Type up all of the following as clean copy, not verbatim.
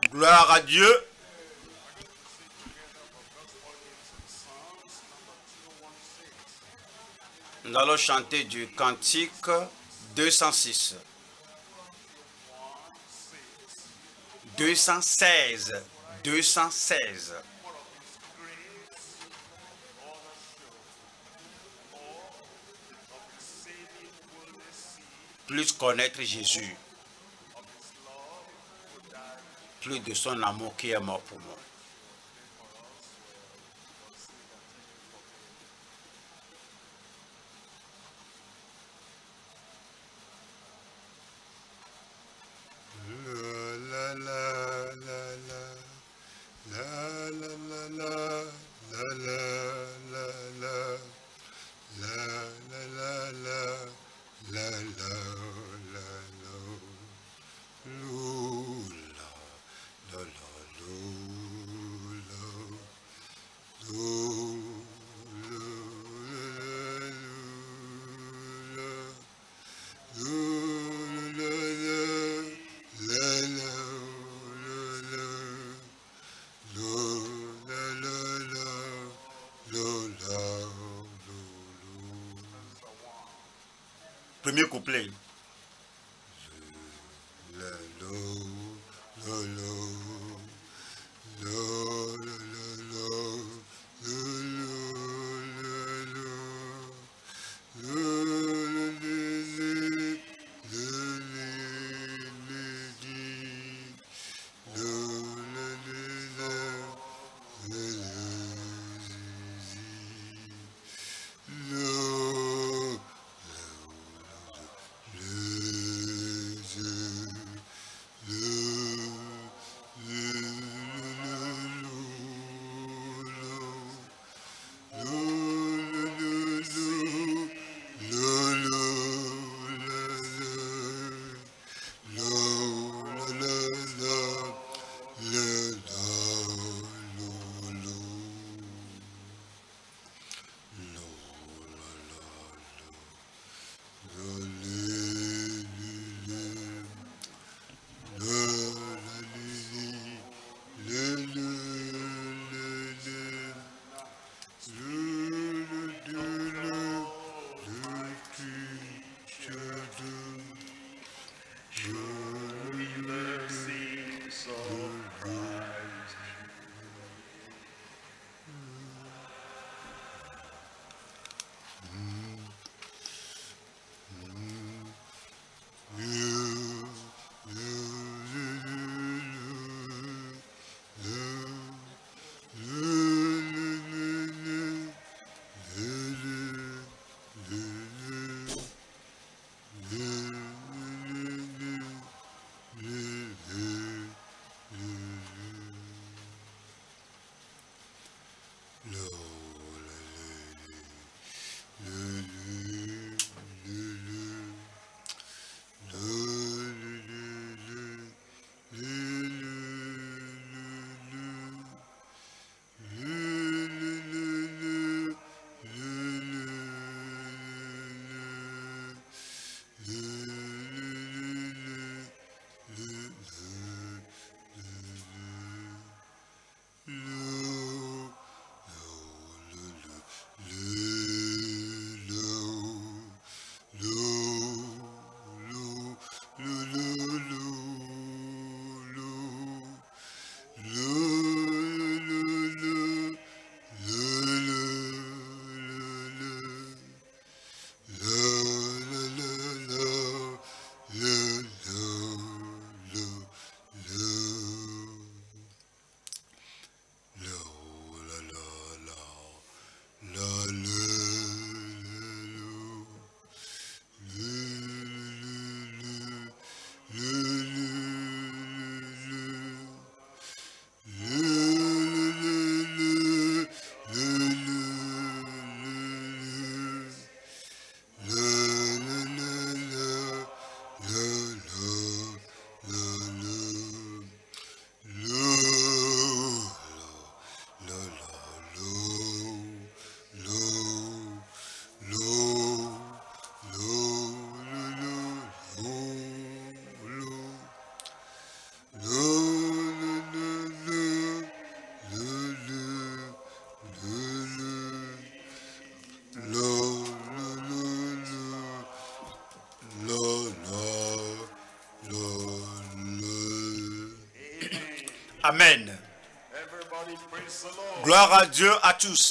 Gloire à Dieu. Nous allons chanter du cantique 206. 216. 216. Plus connaître Jésus, plus de son amour qui est mort pour moi. Premier couplet. Amen. Gloire à Dieu à tous.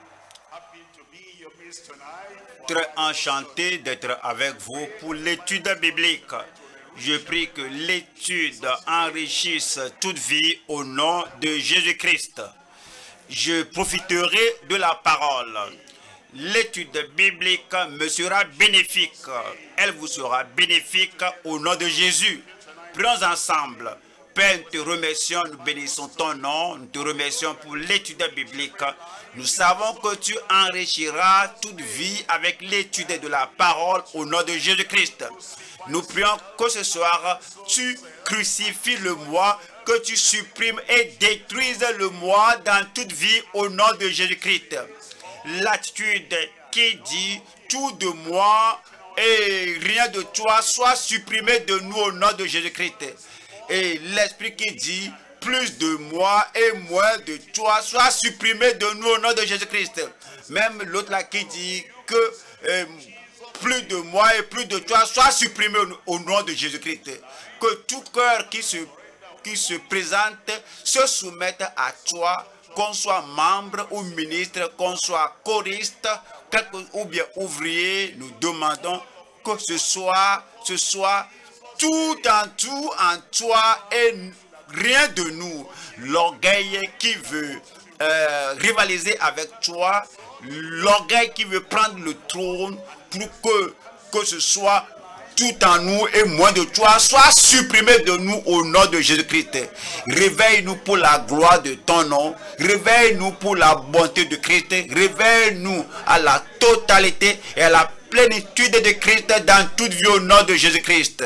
Très enchanté d'être avec vous pour l'étude biblique. Je prie que l'étude enrichisse toute vie au nom de Jésus-Christ. Je profiterai de la parole. L'étude biblique me sera bénéfique. Elle vous sera bénéfique au nom de Jésus. Prions ensemble. Père, nous te remercions, nous bénissons ton nom, nous te remercions pour l'étude biblique. Nous savons que tu enrichiras toute vie avec l'étude de la parole au nom de Jésus-Christ. Nous prions que ce soir, tu crucifies le moi, que tu supprimes et détruises le moi dans toute vie au nom de Jésus-Christ. L'attitude qui dit tout de moi et rien de toi soit supprimé de nous au nom de Jésus-Christ. Et l'esprit qui dit plus de moi et moins de toi soit supprimé de nous au nom de Jésus-Christ. Même l'autre là qui dit que plus de moi et plus de toi soit supprimé au nom de Jésus-Christ. Que tout cœur qui se présente se soumette à toi, qu'on soit membre ou ministre, qu'on soit choriste, ou bien ouvrier, nous demandons que ce soit tout en toi et rien de nous. L'orgueil qui veut rivaliser avec toi, l'orgueil qui veut prendre le trône pour que ce soit tout en nous et moins de toi, soit supprimé de nous au nom de Jésus-Christ. Réveille-nous pour la gloire de ton nom. Réveille-nous pour la bonté de Christ. Réveille-nous à la totalité et à la plénitude de Christ dans toute vie au nom de Jésus-Christ.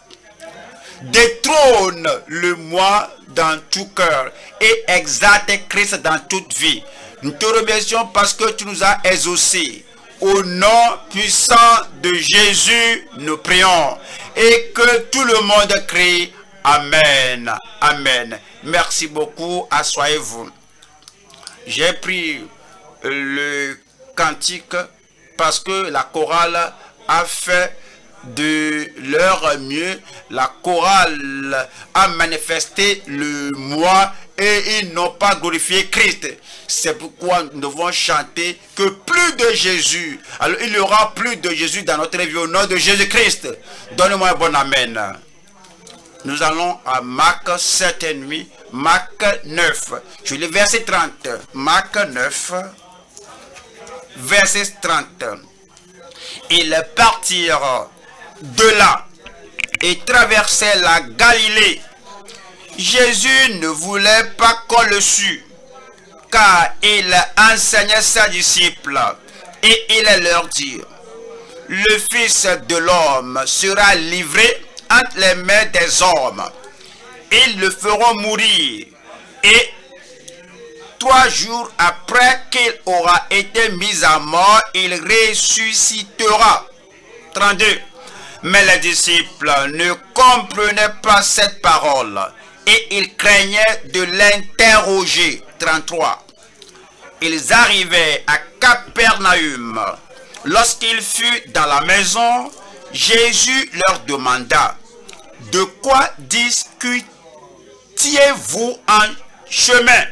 Détrône le moi dans tout cœur et exalte Christ dans toute vie. Nous te remercions parce que tu nous as exaucés. Au nom puissant de Jésus, nous prions. Et que tout le monde crie Amen. Amen. Merci beaucoup. Asseyez-vous. J'ai pris le cantique parce que la chorale a fait de leur mieux. La chorale a manifesté le moi et ils n'ont pas glorifié Christ. C'est pourquoi nous devons chanter que plus de Jésus. Alors il y aura plus de Jésus dans notre vie au nom de Jésus-Christ. Donnez-moi un bon amen. Nous allons à Marc 7,5, Marc 9. Je lis verset 30. Marc 9, verset 30. Ils partirent de là et traversèrent la Galilée. Jésus ne voulait pas qu'on le sût, car il enseignait ses disciples, et il leur dit, le Fils de l'homme sera livré entre les mains des hommes. Ils le feront mourir, et 3 jours après qu'il aura été mis à mort, il ressuscitera. 32. Mais les disciples ne comprenaient pas cette parole, et ils craignaient de l'interroger. 33. Ils arrivaient à Capernaum. Lorsqu'il fut dans la maison, Jésus leur demanda, de quoi discutiez-vous en chemin?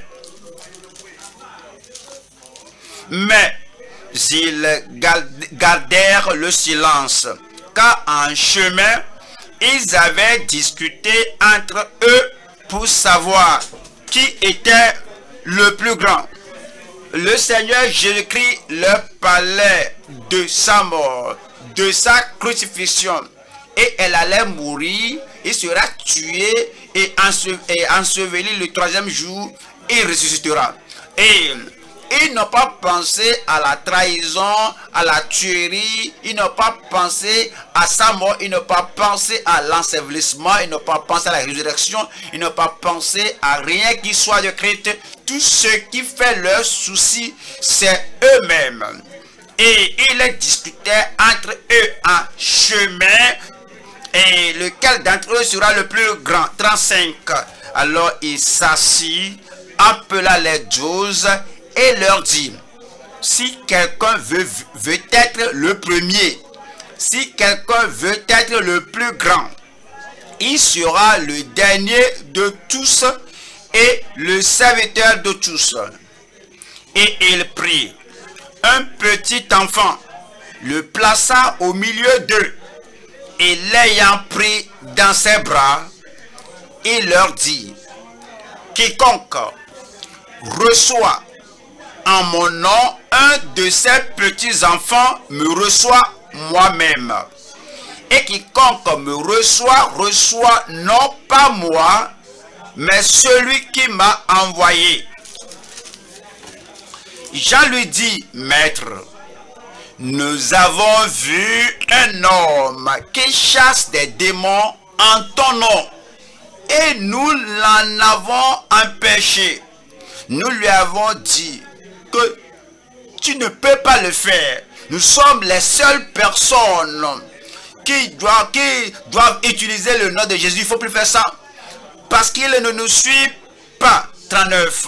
Mais ils gardèrent le silence, car en chemin, ils avaient discuté entre eux pour savoir qui était le plus grand. Le Seigneur Jésus-Christ leur parlait de sa mort, de sa crucifixion. Et elle allait mourir, il sera tué et enseveli le 3e jour, et il ressuscitera. Et ils n'ont pas pensé à la trahison, à la tuerie, ils n'ont pas pensé à sa mort, ils n'ont pas pensé à l'ensevelissement, ils n'ont pas pensé à la résurrection, ils n'ont pas pensé à rien qui soit de Christ. Tout ce qui fait leur souci, c'est eux-mêmes. Et ils discutaient entre eux en chemin, et lequel d'entre eux sera le plus grand. 35. Alors il s'assit, appela les 12, et leur dit, si quelqu'un veut être le premier, si quelqu'un veut être le plus grand, il sera le dernier de tous et le serviteur de tous. Et il prit un petit enfant, le plaça au milieu d'eux, et l'ayant pris dans ses bras, il leur dit, quiconque reçoit en mon nom un de ces petits enfants me reçoit moi-même. Et quiconque me reçoit, reçoit non pas moi, mais celui qui m'a envoyé. Jean lui dit, Maître, nous avons vu un homme qui chasse des démons en ton nom, et nous l'en avons empêché. Nous lui avons dit que tu ne peux pas le faire. Nous sommes les seules personnes qui doivent utiliser le nom de Jésus. Il ne faut plus faire ça. Parce qu'il ne nous suit pas. 39.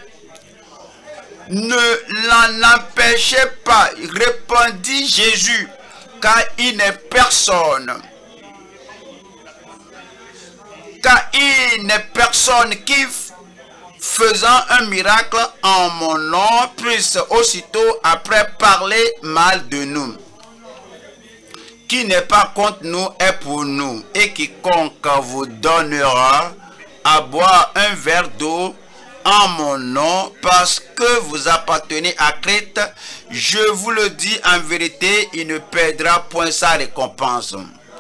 Ne l'en empêchez pas, répondit Jésus, car il n'est personne. Car il n'est personne qui, faisant un miracle en mon nom, puisse aussitôt après parler mal de nous. Qui n'est pas contre nous est pour nous. Et quiconque vous donnera à boire un verre d'eau en mon nom, parce que vous appartenez à Christ, je vous le dis en vérité, il ne perdra point sa récompense.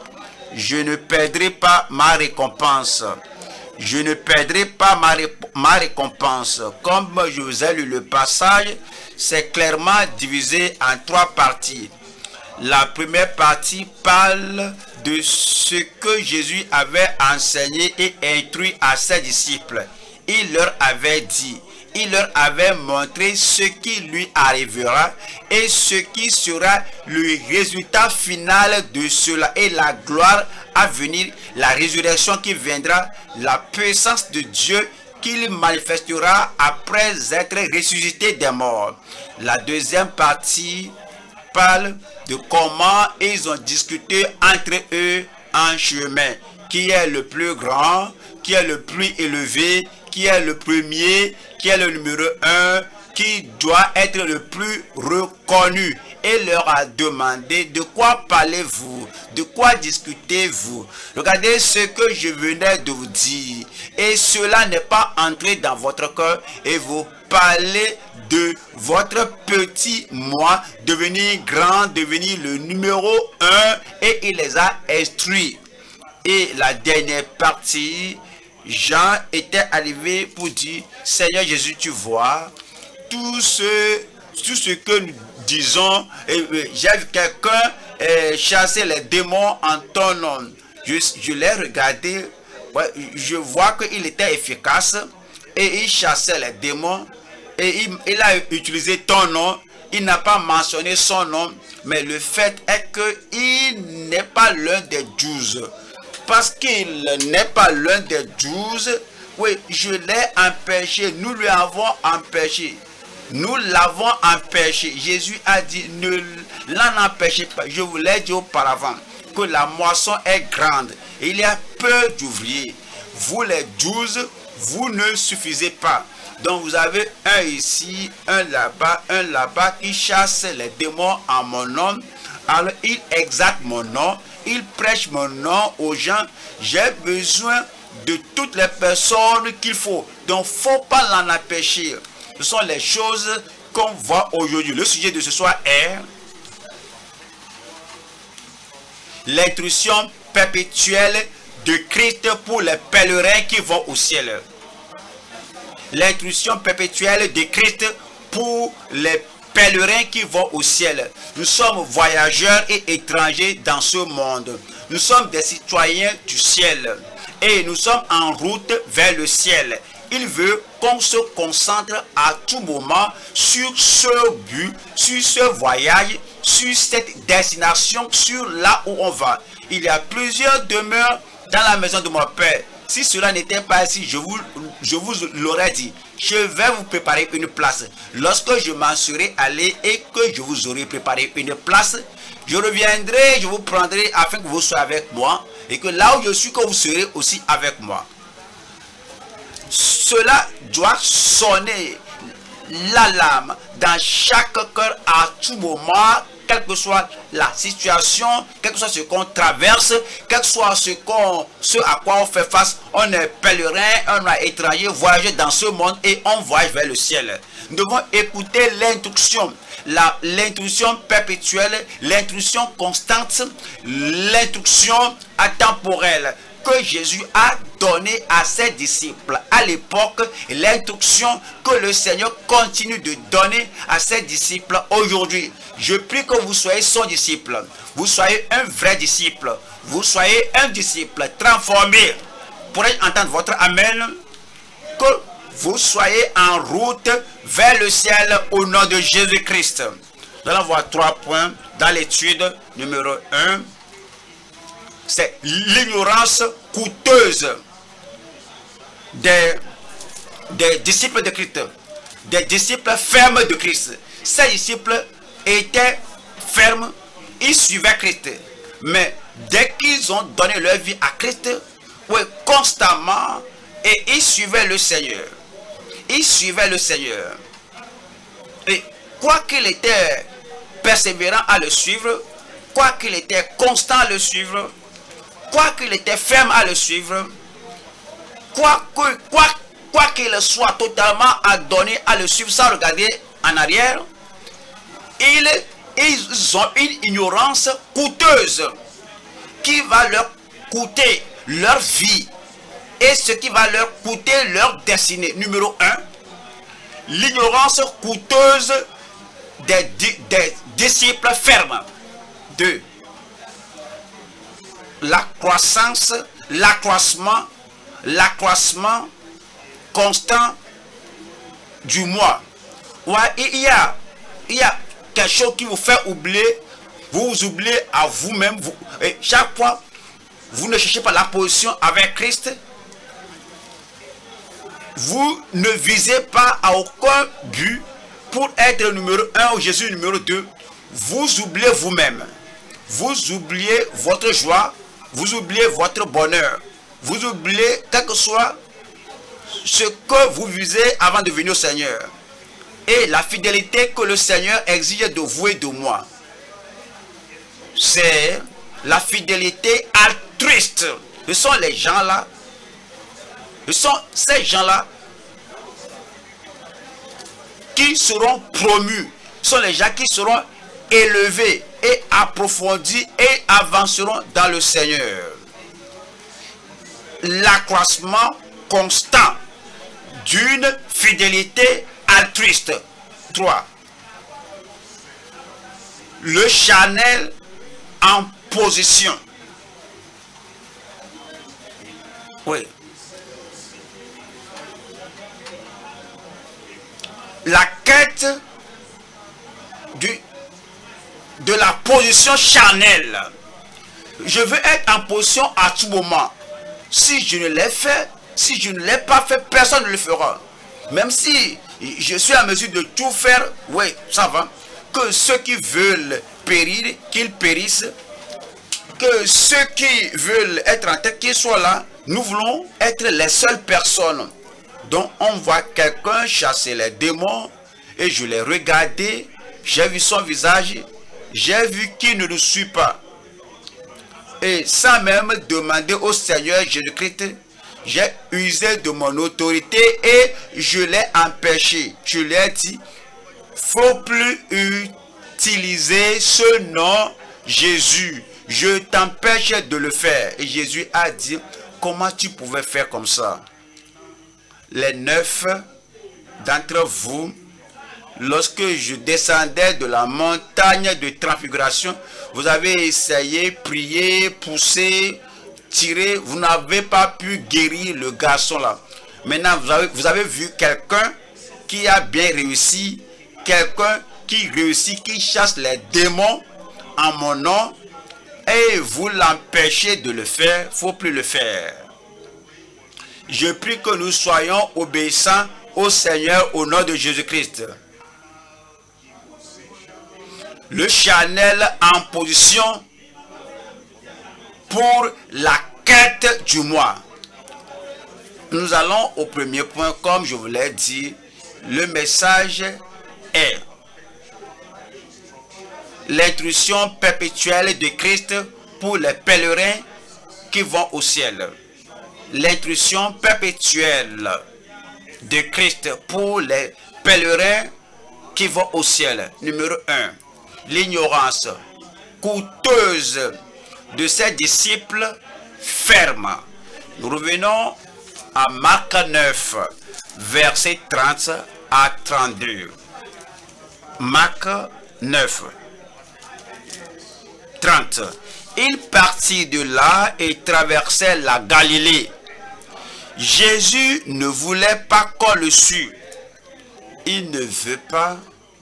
Je ne perdrai pas ma récompense. Je ne perdrai pas ma récompense. Comme je vous ai lu le passage, c'est clairement divisé en 3 parties. La première partie parle de ce que Jésus avait enseigné et instruit à ses disciples. Il leur avait dit, il leur avait montré ce qui lui arrivera et ce qui sera le résultat final de cela et la gloire à venir, la résurrection qui viendra, la puissance de Dieu qu'il manifestera après être ressuscité des morts. La deuxième partie parle de comment ils ont discuté entre eux en chemin. Qui est le plus grand, qui est le plus élevé, qui est le premier, qui est le numéro 1, qui doit être le plus reconnu. Et leur a demandé, de quoi parlez-vous? De quoi discutez-vous? Regardez ce que je venais de vous dire. Et cela n'est pas entré dans votre cœur et vous parlez de votre petit moi, devenir grand, devenir le numéro 1, et il les a instruits. Et la dernière partie, Jean était arrivé pour dire, Seigneur Jésus, tu vois, tout ce que nous disons, j'ai vu quelqu'un chasser les démons en ton nom. Je l'ai regardé, je vois qu'il était efficace et il chassait les démons et il a utilisé ton nom. Il n'a pas mentionné son nom, mais le fait est qu'il n'est pas l'un des 12. Parce qu'il n'est pas l'un des 12, oui, je l'ai empêché, nous lui avons empêché. Nous l'avons empêché. Jésus a dit, ne l'en empêchez pas. Je vous l'ai dit auparavant, que la moisson est grande. Et il y a peu d'ouvriers. Vous les 12, vous ne suffisez pas. Donc vous avez un ici, un là-bas qui chasse les démons en mon nom. Alors il exalte mon nom, il prêche mon nom aux gens. J'ai besoin de toutes les personnes qu'il faut. Donc il ne faut pas l'en empêcher. Ce sont les choses qu'on voit aujourd'hui. Le sujet de ce soir est l'instruction perpétuelle de Christ pour les pèlerins qui vont au ciel. L'instruction perpétuelle de Christ pour les pèlerins qui vont au ciel. Nous sommes voyageurs et étrangers dans ce monde. Nous sommes des citoyens du ciel et nous sommes en route vers le ciel. Il veut qu'on se concentre à tout moment sur ce but, sur ce voyage, sur cette destination, sur là où on va. Il y a plusieurs demeures dans la maison de mon Père. Si cela n'était pas ainsi, je vous l'aurais dit. Je vais vous préparer une place. Lorsque je m'en serai allé et que je vous aurai préparé une place, je reviendrai, je vous prendrai afin que vous soyez avec moi. Et que là où je suis, que vous serez aussi avec moi. Cela doit sonner l'alarme dans chaque cœur à tout moment, quelle que soit la situation, quel que soit ce qu'on traverse, quel que soit ce à quoi on fait face. On est pèlerin, on est étranger, voyager dans ce monde et on voyage vers le ciel. Nous devons écouter l'instruction, l'instruction perpétuelle, l'instruction constante, l'instruction intemporelle que Jésus a donné à ses disciples à l'époque, et l'instruction que le Seigneur continue de donner à ses disciples aujourd'hui. Je prie que vous soyez son disciple, vous soyez un vrai disciple, vous soyez un disciple transformé. Pourrais-je entendre votre amen? Que vous soyez en route vers le ciel au nom de Jésus-Christ. Nous allons voir 3 points dans l'étude numéro 1. C'est l'ignorance coûteuse des disciples de Christ, des disciples fermes de Christ. Ces disciples étaient fermes, ils suivaient Christ. Mais dès qu'ils ont donné leur vie à Christ, oui, constamment, et ils suivaient le Seigneur. Ils suivaient le Seigneur. Et quoi qu'il était persévérant à le suivre, quoi qu'il était constant à le suivre, quoi qu'il était ferme à le suivre, quoi qu'il soit totalement adonné à le suivre sans regarder en arrière, ils ont une ignorance coûteuse qui va leur coûter leur vie et ce qui va leur coûter leur destinée. Numéro 1, l'ignorance coûteuse des disciples fermes. 2, la croissance, l'accroissement constant du moi. Ouais, il y a quelque chose qui vous fait oublier, vous vous oubliez à vous-même. Et chaque fois, vous ne cherchez pas la position avec Christ. Vous ne visez pas à aucun but pour être le numéro 1 ou Jésus numéro 2. Vous oubliez vous-même. Vous oubliez votre joie. Vous oubliez votre bonheur. Vous oubliez quel que soit ce que vous visez avant de venir au Seigneur. Et la fidélité que le Seigneur exige de vous et de moi. C'est la fidélité altruiste. Ce sont les gens-là. Ce sont ces gens-là qui seront promus. Ce sont les gens qui seront élevés et approfondis et avanceront dans le Seigneur. L'accroissement constant d'une fidélité altruiste. 3. Le charnel en position. Oui. La quête de la position charnelle. Je veux être en position à tout moment. Si je ne l'ai fait, si je ne l'ai pas fait, personne ne le fera. Même si je suis en mesure de tout faire, oui, ça va. Que ceux qui veulent périr, qu'ils périssent. Que ceux qui veulent être en tête, qu'ils soient là. Nous voulons être les seules personnes dont on voit quelqu'un chasser les démons. Et je l'ai regardé, j'ai vu son visage, j'ai vu qu'il ne nous suit pas. Et sans même demander au Seigneur Jésus-Christ, j'ai usé de mon autorité et je l'ai empêché. Je lui ai dit, faut plus utiliser ce nom Jésus. Je t'empêche de le faire. Et Jésus a dit, comment tu pouvais faire comme ça? Les 9 d'entre vous, lorsque je descendais de la montagne de transfiguration, vous avez essayé, prié, poussé, tiré, vous n'avez pas pu guérir le garçon là. Maintenant, vous avez vu quelqu'un qui a bien réussi, quelqu'un qui réussit, qui chasse les démons en mon nom, et vous l'empêchez de le faire, il ne faut plus le faire. Je prie que nous soyons obéissants au Seigneur au nom de Jésus-Christ. Le charnel en position pour la quête du moi. Nous allons au premier point, comme je vous l'ai dit. Le message est l'intrusion perpétuelle de Christ pour les pèlerins qui vont au ciel. L'intrusion perpétuelle de Christ pour les pèlerins qui vont au ciel. Numéro 1. L'ignorance coûteuse de ses disciples ferme. Nous revenons à Marc 9, versets 30 à 32. Marc 9, 30. Il partit de là et traversait la Galilée. Jésus ne voulait pas qu'on le sût. Il ne veut pas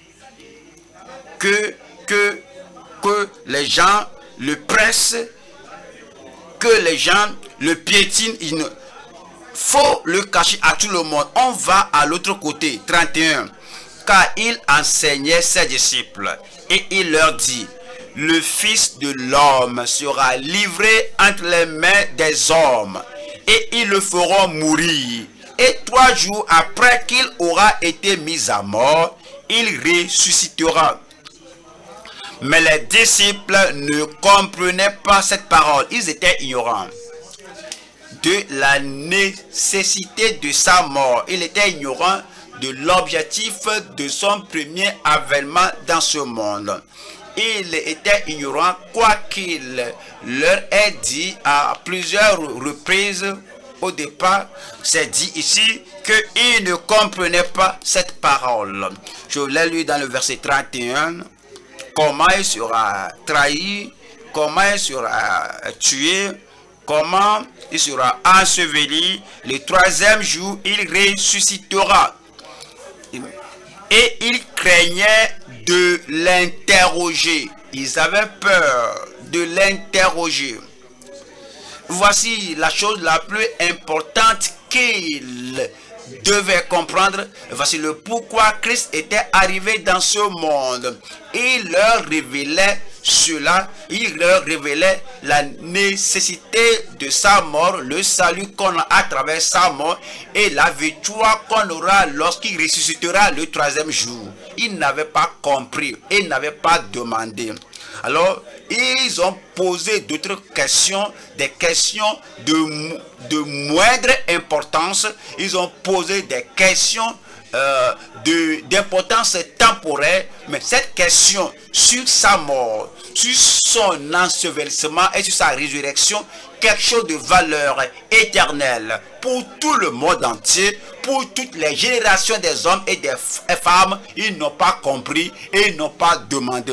que les gens le pressent, que les gens le piétinent. Il faut le cacher à tout le monde. On va à l'autre côté. 31. Car il enseignait ses disciples et il leur dit: le Fils de l'homme sera livré entre les mains des hommes et ils le feront mourir. Et 3 jours après qu'il aura été mis à mort, il ressuscitera. Mais les disciples ne comprenaient pas cette parole. Ils étaient ignorants de la nécessité de sa mort. Il était ignorant de l'objectif de son premier avènement dans ce monde. Il était ignorant, quoi qu'il leur ait dit à plusieurs reprises au départ. C'est dit ici qu'il ne comprenait pas cette parole. Je l'ai lu dans le verset 31. Comment il sera trahi, comment il sera tué, comment il sera enseveli. Le 3e jour, il ressuscitera. Et ils craignaient de l'interroger. Ils avaient peur de l'interroger. Voici la chose la plus importante qu'ils devaient comprendre. Voici le pourquoi Christ était arrivé dans ce monde. Il leur révélait cela. Il leur révélait la nécessité de sa mort, le salut qu'on a à travers sa mort et la victoire qu'on aura lorsqu'il ressuscitera le 3e jour. Ils n'avaient pas compris, ils n'avaient pas demandé. Alors, ils ont posé d'autres questions, des questions de moindre importance. Ils ont posé des questions d'importance temporaire. Mais cette question sur sa mort, sur son ensevelissement et sur sa résurrection, quelque chose de valeur éternelle pour tout le monde entier, pour toutes les générations des hommes et des femmes. Ils n'ont pas compris et ils n'ont pas demandé.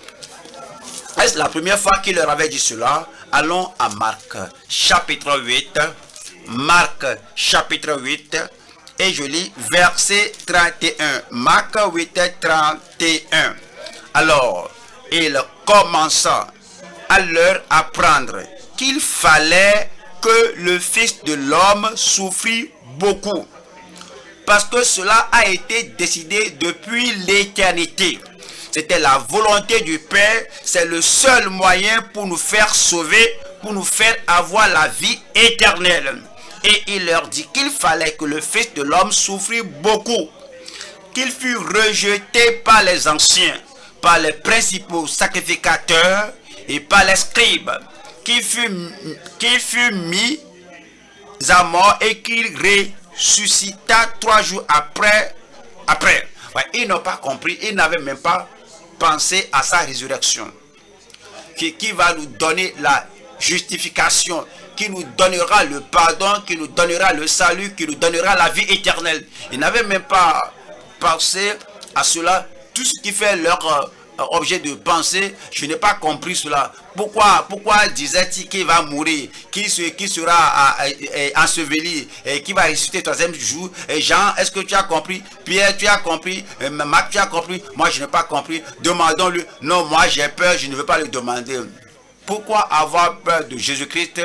Est-ce la première fois qu'il leur avait dit cela? Allons à Marc chapitre 8. Marc chapitre 8. Et je lis verset 31. Marc 8, 31. Alors, il commença à leur apprendre qu'il fallait que le Fils de l'homme souffrit beaucoup. Parce que cela a été décidé depuis l'éternité. C'était la volonté du Père. C'est le seul moyen pour nous faire sauver, pour nous faire avoir la vie éternelle. Et il leur dit qu'il fallait que le Fils de l'homme souffrit beaucoup, qu'il fut rejeté par les anciens, par les principaux sacrificateurs et par les scribes, qu'il fut mis à mort et qu'il ressuscita 3 jours après. Ouais, ils n'ont pas compris, ils n'avaient même pas pensé à sa résurrection, qui va nous donner la justification, qui nous donnera le pardon, qui nous donnera le salut, qui nous donnera la vie éternelle. Ils n'avaient même pas pensé à cela. Tout ce qui fait leur objet de pensée, je n'ai pas compris cela. Pourquoi disait-il qu'il va mourir, qui sera enseveli, et qui va ressusciter le 3e jour? Et Jean, est-ce que tu as compris? Pierre, tu as compris? Marc, tu as compris? Moi, je n'ai pas compris. Demandons-le. Non, moi, j'ai peur, je ne veux pas le demander. Pourquoi avoir peur de Jésus-Christ?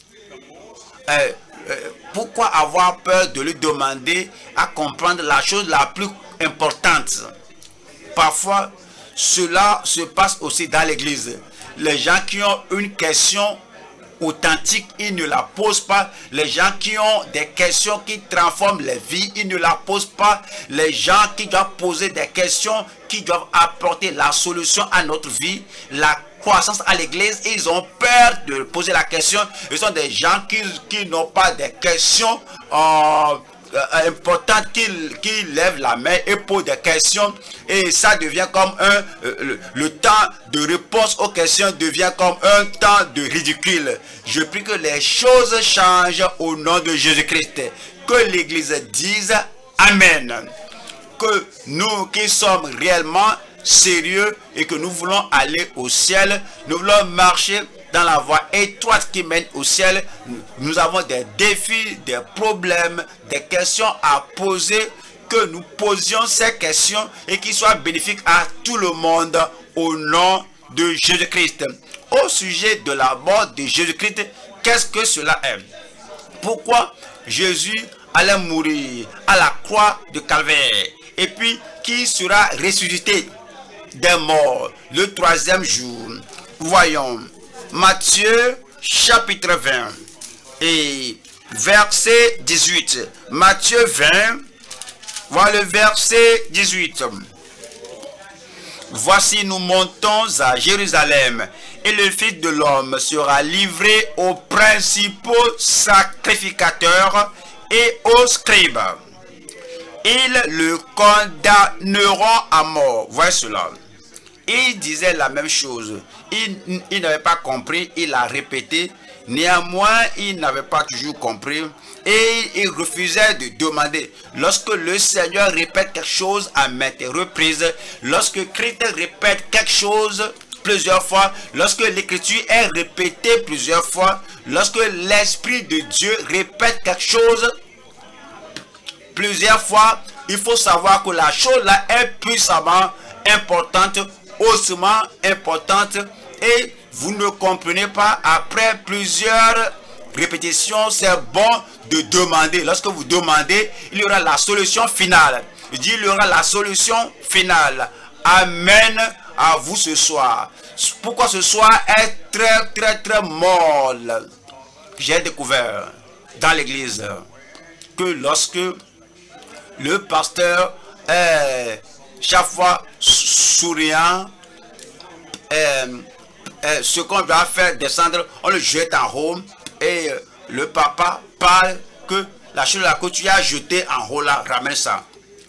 Pourquoi avoir peur de lui demander à comprendre la chose la plus importante? Parfois, cela se passe aussi dans l'église. Les gens qui ont une question authentique, ils ne la posent pas. Les gens qui ont des questions qui transforment les vies, ils ne la posent pas. Les gens qui doivent poser des questions, qui doivent apporter la solution à notre vie, la croissance à l'église, ils ont peur de poser la question. Ce sont des gens qui n'ont pas des questions importantes, qui lèvent la main et posent des questions, et ça devient comme le temps de réponse aux questions devient comme un temps de ridicule. Je prie que les choses changent au nom de Jésus-Christ, que l'église dise Amen, que nous qui sommes réellement sérieux et que nous voulons aller au ciel, nous voulons marcher dans la voie étroite qui mène au ciel. Nous avons des défis, des problèmes, des questions à poser, que nous posions ces questions et qui soient bénéfiques à tout le monde au nom de Jésus-Christ. Au sujet de la mort de Jésus-Christ, qu'est-ce que cela est? Pourquoi Jésus allait mourir à la croix de Calvaire et puis qui sera ressuscité des morts le 3e jour? Voyons Matthieu chapitre 20 et verset 18. Matthieu 20, voilà le verset 18. Voici, nous montons à Jérusalem, et le Fils de l'homme sera livré aux principaux sacrificateurs et aux scribes. Ils le condamneront à mort. Voyez cela. Il disait la même chose. Il n'avait pas compris, il a répété. Néanmoins, il n'avait pas toujours compris. Et il refusait de demander. Lorsque le Seigneur répète quelque chose à maintes reprises, lorsque Christ répète quelque chose plusieurs fois, lorsque l'écriture est répétée plusieurs fois, lorsque l'Esprit de Dieu répète quelque chose plusieurs fois, il faut savoir que la chose là est puissamment importante, hautement importante, et vous ne comprenez pas après plusieurs répétitions. C'est bon de demander. Lorsque vous demandez, il y aura la solution finale. Il dit il y aura la solution finale. Amen à vous ce soir. Pourquoi ce soir est très molle? J'ai découvert dans l'église que lorsque le pasteur est chaque fois souriant, ce qu'on doit faire descendre, on le jette en haut, et le papa parle que la chose là que tu as jeté en haut là, ramène ça.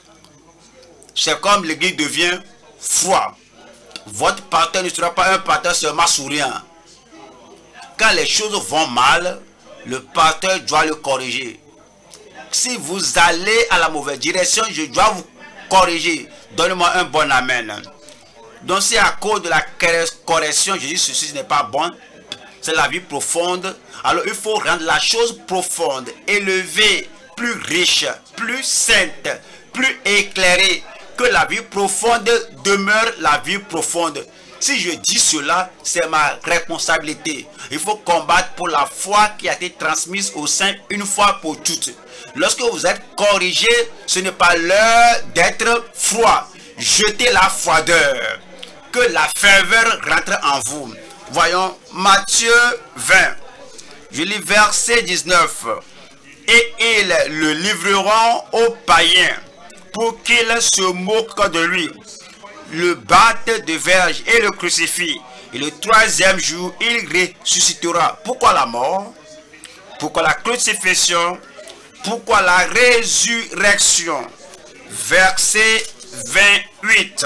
C'est comme l'église devient froid. Votre pasteur ne sera pas un pasteur seulement souriant. Quand les choses vont mal, le pasteur doit le corriger. Si vous allez à la mauvaise direction, je dois vous corriger. Donnez-moi un bon amen. Donc c'est à cause de la correction, je dis ceci n'est pas bon. C'est la vie profonde. Alors il faut rendre la chose profonde, élevée, plus riche, plus sainte, plus éclairée. Que la vie profonde demeure la vie profonde. Si je dis cela, c'est ma responsabilité. Il faut combattre pour la foi qui a été transmise au sein une fois pour toutes. Lorsque vous êtes corrigé, ce n'est pas l'heure d'être froid. Jetez la froideur. Que la ferveur rentre en vous. Voyons Matthieu 20. Je lis verset 19. Et ils le livreront aux païens pour qu'ils se moquent de lui, le battent de verge et le crucifient. Et le 3e jour, il ressuscitera. Pourquoi la mort? Pourquoi la crucifixion? Pourquoi la résurrection? Verset 28.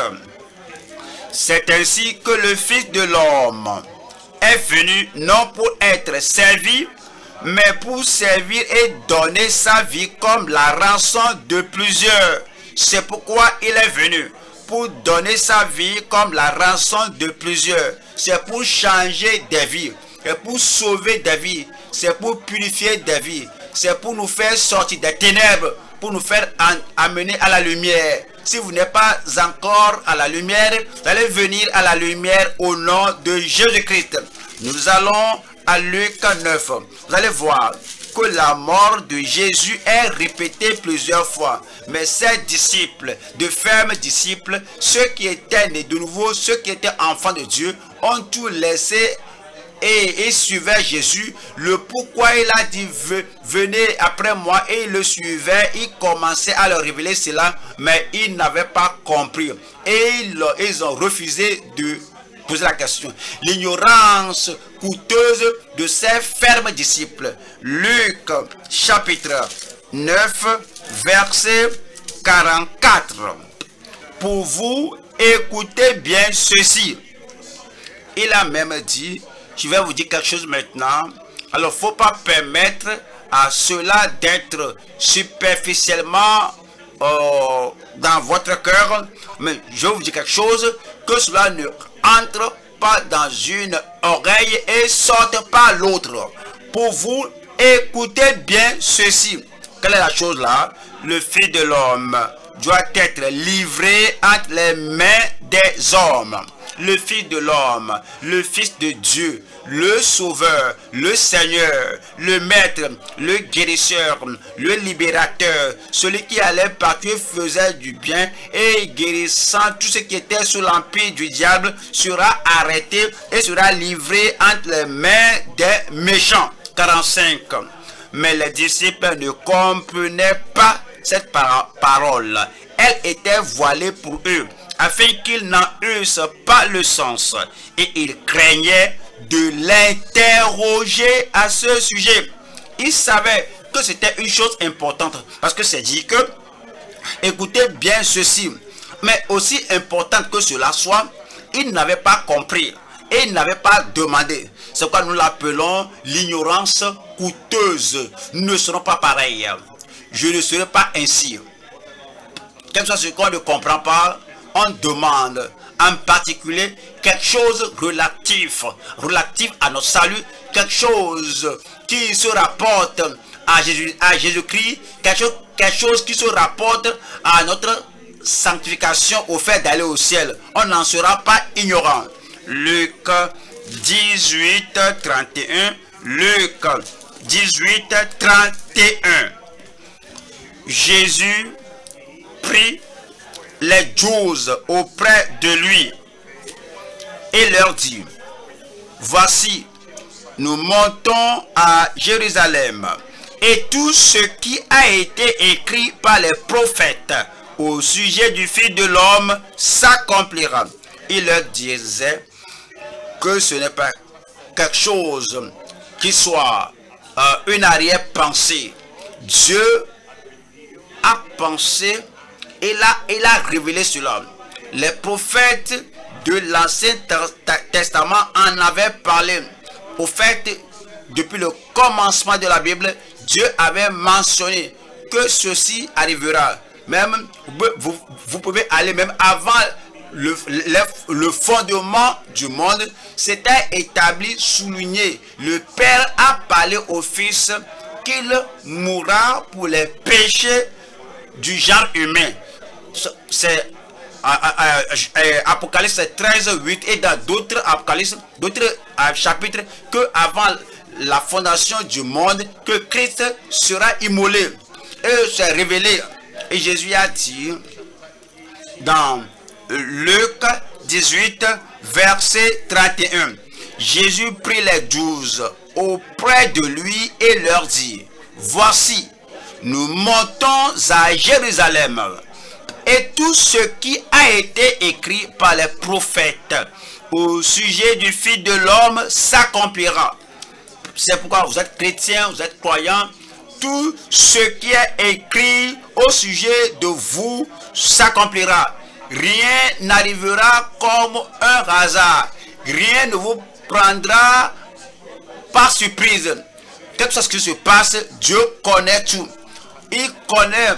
C'est ainsi que le Fils de l'homme est venu non pour être servi, mais pour servir et donner sa vie comme la rançon de plusieurs. C'est pourquoi il est venu, pour donner sa vie comme la rançon de plusieurs. C'est pour changer des vies, c'est pour sauver des vies, c'est pour purifier des vies, c'est pour nous faire sortir des ténèbres, pour nous faire amener à la lumière. Si vous n'êtes pas encore à la lumière, vous allez venir à la lumière au nom de Jésus-Christ. Nous allons à Luc 9. Vous allez voir que la mort de Jésus est répétée plusieurs fois. Mais ses disciples, de fermes disciples, ceux qui étaient nés de nouveau, ceux qui étaient enfants de Dieu, ont tout laissé et il suivait Jésus, le pourquoi il a dit venez après moi, et il le suivait, il commençait à leur révéler cela, mais ils n'avaient pas compris et ils ont refusé de poser la question. L'ignorance coûteuse de ces fermes disciples. Luc chapitre 9 verset 44. Pour vous, écoutez bien ceci. Il a même dit, je vais vous dire quelque chose maintenant. Alors, il ne faut pas permettre à cela d'être superficiellement dans votre cœur. Mais je vais vous dire quelque chose, que cela ne entre pas dans une oreille et sorte par l'autre. Pour vous, écoutez bien ceci. Quelle est la chose là? Le Fils de l'homme doit être livré entre les mains des hommes. Le Fils de l'homme, le Fils de Dieu, le Sauveur, le Seigneur, le Maître, le Guérisseur, le Libérateur, celui qui allait partout faisait du bien et guérissant tout ce qui était sous l'empire du diable, sera arrêté et sera livré entre les mains des méchants. 45. Mais les disciples ne comprenaient pas cette parole. Elle était voilée pour eux, afin qu'ils n'en eussent pas le sens. Et ils craignaient de l'interroger à ce sujet. Ils savaient que c'était une chose importante, parce que c'est dit que, écoutez bien ceci, mais aussi importante que cela soit, ils n'avaient pas compris et ils n'avaient pas demandé. C'est pourquoi nous l'appelons l'ignorance coûteuse. Nous ne serons pas pareils. Je ne serai pas ainsi. Quel que soit ce qu'on ne comprend pas, on demande en particulier quelque chose relatif à notre salut, quelque chose qui se rapporte à Jésus-Christ, quelque chose qui se rapporte à notre sanctification, au fait d'aller au ciel. On n'en sera pas ignorant. Luc 18, 31. Luc 18, 31. Jésus prit les 12 auprès de lui et leur dit, voici, nous montons à Jérusalem, et tout ce qui a été écrit par les prophètes au sujet du Fils de l'homme s'accomplira. Il leur disait que ce n'est pas quelque chose qui soit une arrière-pensée. Dieu a pensé et il a révélé cela. Les prophètes de l'Ancien Testament en avaient parlé. Au fait, depuis le commencement de la Bible, Dieu avait mentionné que ceci arrivera. Même, vous pouvez aller même avant le fondement du monde, c'était établi, souligné. Le Père a parlé au Fils qu'il mourra pour les péchés du genre humain. C'est Apocalypse 13, 8 et dans d'autres Apocalypse, d'autres chapitres, que avant la fondation du monde, que Christ sera immolé. Et c'est révélé. Et Jésus a dit dans Luc 18, verset 31. Jésus prit les 12 auprès de lui et leur dit, voici, nous montons à Jérusalem, et tout ce qui a été écrit par les prophètes au sujet du Fils de l'homme s'accomplira. C'est pourquoi vous êtes chrétien, vous êtes croyant, tout ce qui est écrit au sujet de vous s'accomplira. Rien n'arrivera comme un hasard. Rien ne vous prendra par surprise. Quelque chose qui se passe, Dieu connaît tout. Il connaît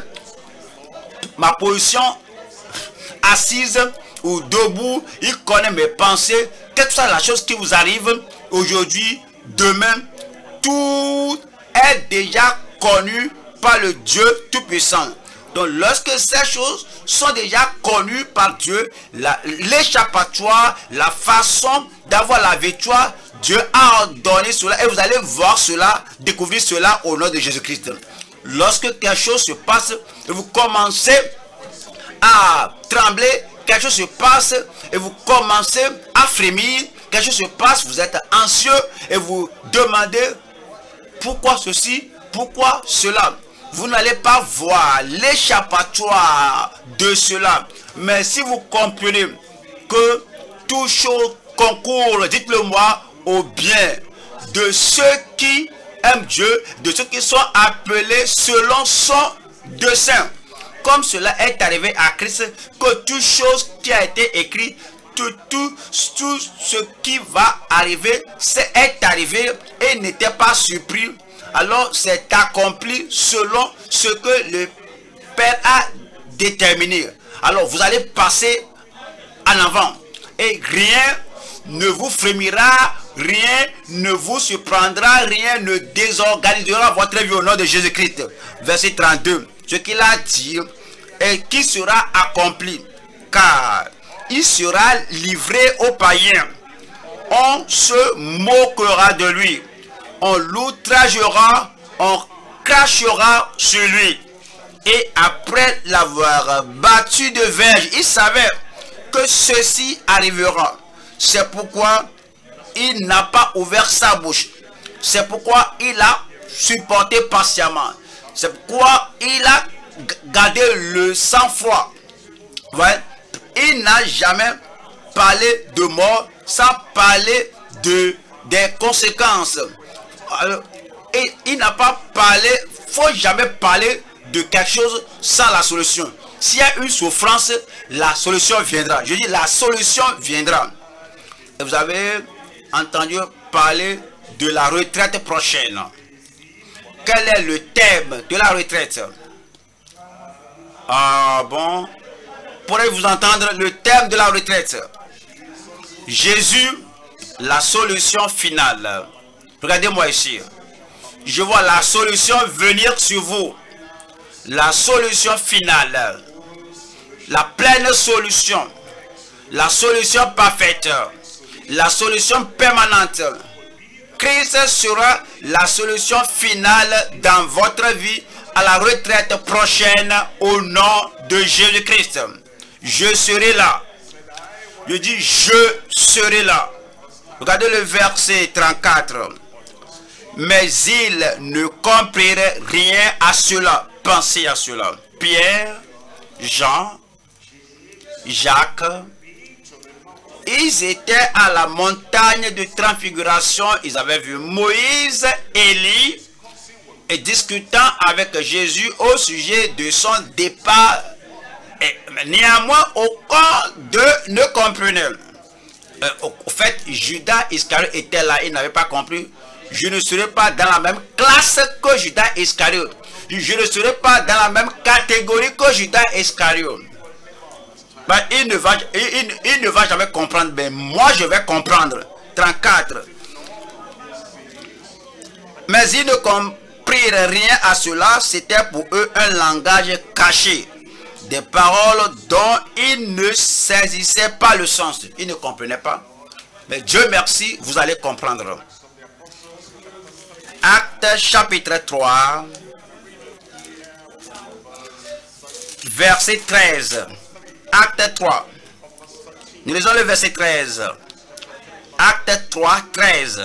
ma position assise ou debout. Il connaît mes pensées. Quelle que soit la chose qui vous arrive aujourd'hui, demain, tout est déjà connu par le Dieu Tout-Puissant. Donc lorsque ces choses sont déjà connues par Dieu, l'échappatoire, la façon d'avoir la victoire, Dieu a ordonné cela et vous allez voir cela, découvrir cela au nom de Jésus-Christ. Lorsque quelque chose se passe et vous commencez à trembler, quelque chose se passe et vous commencez à frémir, quelque chose se passe, vous êtes anxieux et vous demandez pourquoi ceci, pourquoi cela. Vous n'allez pas voir l'échappatoire de cela. Mais si vous comprenez que toute chose concourt, dites-le moi, au bien de ceux qui aiment Dieu, de ceux qui sont appelés selon son dessein. Comme cela est arrivé à Christ, que toute chose qui a été écrite, tout ce qui va arriver, est arrivé et n'était pas surpris. Alors c'est accompli selon ce que le Père a déterminé. Alors vous allez passer en avant et rien ne vous frémira, rien ne vous surprendra, rien ne désorganisera votre vie au nom de Jésus-Christ. Verset 32. Ce qu'il a dit et qui sera accompli, car il sera livré aux païens. On se moquera de lui, on l'outragera, on crachera sur lui. Et après l'avoir battu de verge, il savait que ceci arrivera. C'est pourquoi il n'a pas ouvert sa bouche. C'est pourquoi il a supporté patiemment. C'est pourquoi il a gardé le sang-froid. Ouais. Il n'a jamais parlé de mort sans parler des conséquences. Alors, et il n'a pas parlé, il ne faut jamais parler de quelque chose sans la solution. S'il y a une souffrance, la solution viendra. Je dis la solution viendra. Et vous avez entendu parler de la retraite prochaine. Quel est le thème de la retraite? Ah bon? Pourrez-vous entendre le thème de la retraite? Jésus, la solution finale. Regardez-moi ici. Je vois la solution venir sur vous. La solution finale. La pleine solution. La solution parfaite. La solution permanente. Christ sera la solution finale dans votre vie à la retraite prochaine au nom de Jésus-Christ. Je serai là. Je dis je serai là. Regardez le verset 34. Mais ils ne comprirent rien à cela. Pensez à cela. Pierre, Jean, Jacques, ils étaient à la montagne de transfiguration. Ils avaient vu Moïse, Élie, et discutant avec Jésus au sujet de son départ. Et néanmoins, aucun d'eux ne comprenait. Au fait, Judas Iscariote était là, il n'avait pas compris. Je ne serai pas dans la même classe que Judas Iscariote. Je ne serai pas dans la même catégorie que Judas Iscariote. Ben, il ne va jamais comprendre, mais moi je vais comprendre. 34. Mais ils ne comprirent rien à cela, c'était pour eux un langage caché. Des paroles dont ils ne saisissaient pas le sens. Ils ne comprenaient pas. Mais Dieu merci, vous allez comprendre. Actes chapitre 3, verset 13. Acte 3. Nous lisons le verset 13. Acte 3, 13.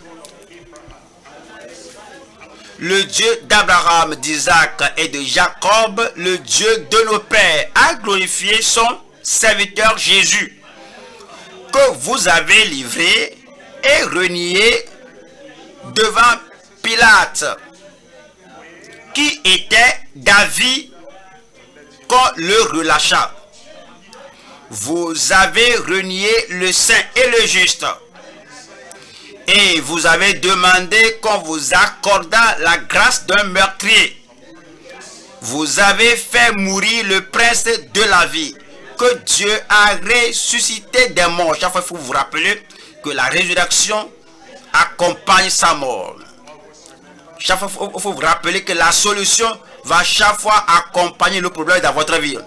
Le Dieu d'Abraham, d'Isaac et de Jacob, le Dieu de nos pères, a glorifié son serviteur Jésus, que vous avez livré et renié devant Pilate, qui était d'avis qu'on le relâcha. Vous avez renié le saint et le juste, et vous avez demandé qu'on vous accordât la grâce d'un meurtrier. Vous avez fait mourir le prince de la vie, que Dieu a ressuscité des morts. Chaque fois, il faut vous rappeler que la résurrection accompagne sa mort. Chaque fois, il faut vous rappeler que la solution va chaque fois accompagner le problème dans votre vie.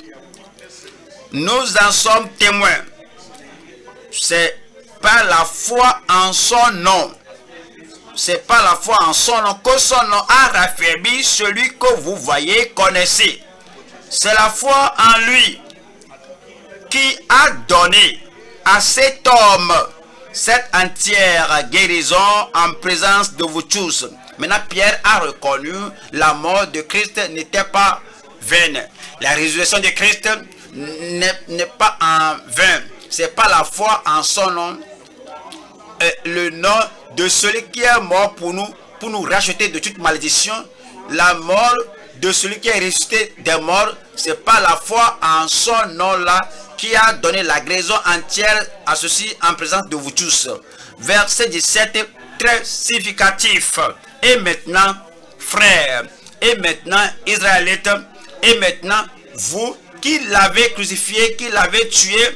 Nous en sommes témoins. C'est par la foi en son nom. C'est par la foi en son nom que son nom a raffermi celui que vous voyez, connaissez. C'est la foi en lui qui a donné à cet homme cette entière guérison en présence de vous tous. Maintenant, Pierre a reconnu la mort de Christ n'était pas vaine. La résurrection de Christ n'est pas en vain. C'est pas la foi en son nom, le nom de celui qui est mort pour nous racheter de toute malédiction. La mort de celui qui est ressuscité des morts, c'est pas la foi en son nom là qui a donné la guérison entière à ceci en présence de vous tous. Verset 17, très significatif. Et maintenant, frères, et maintenant, Israélites, et maintenant, vous qui l'avez crucifié, qui l'avez tué,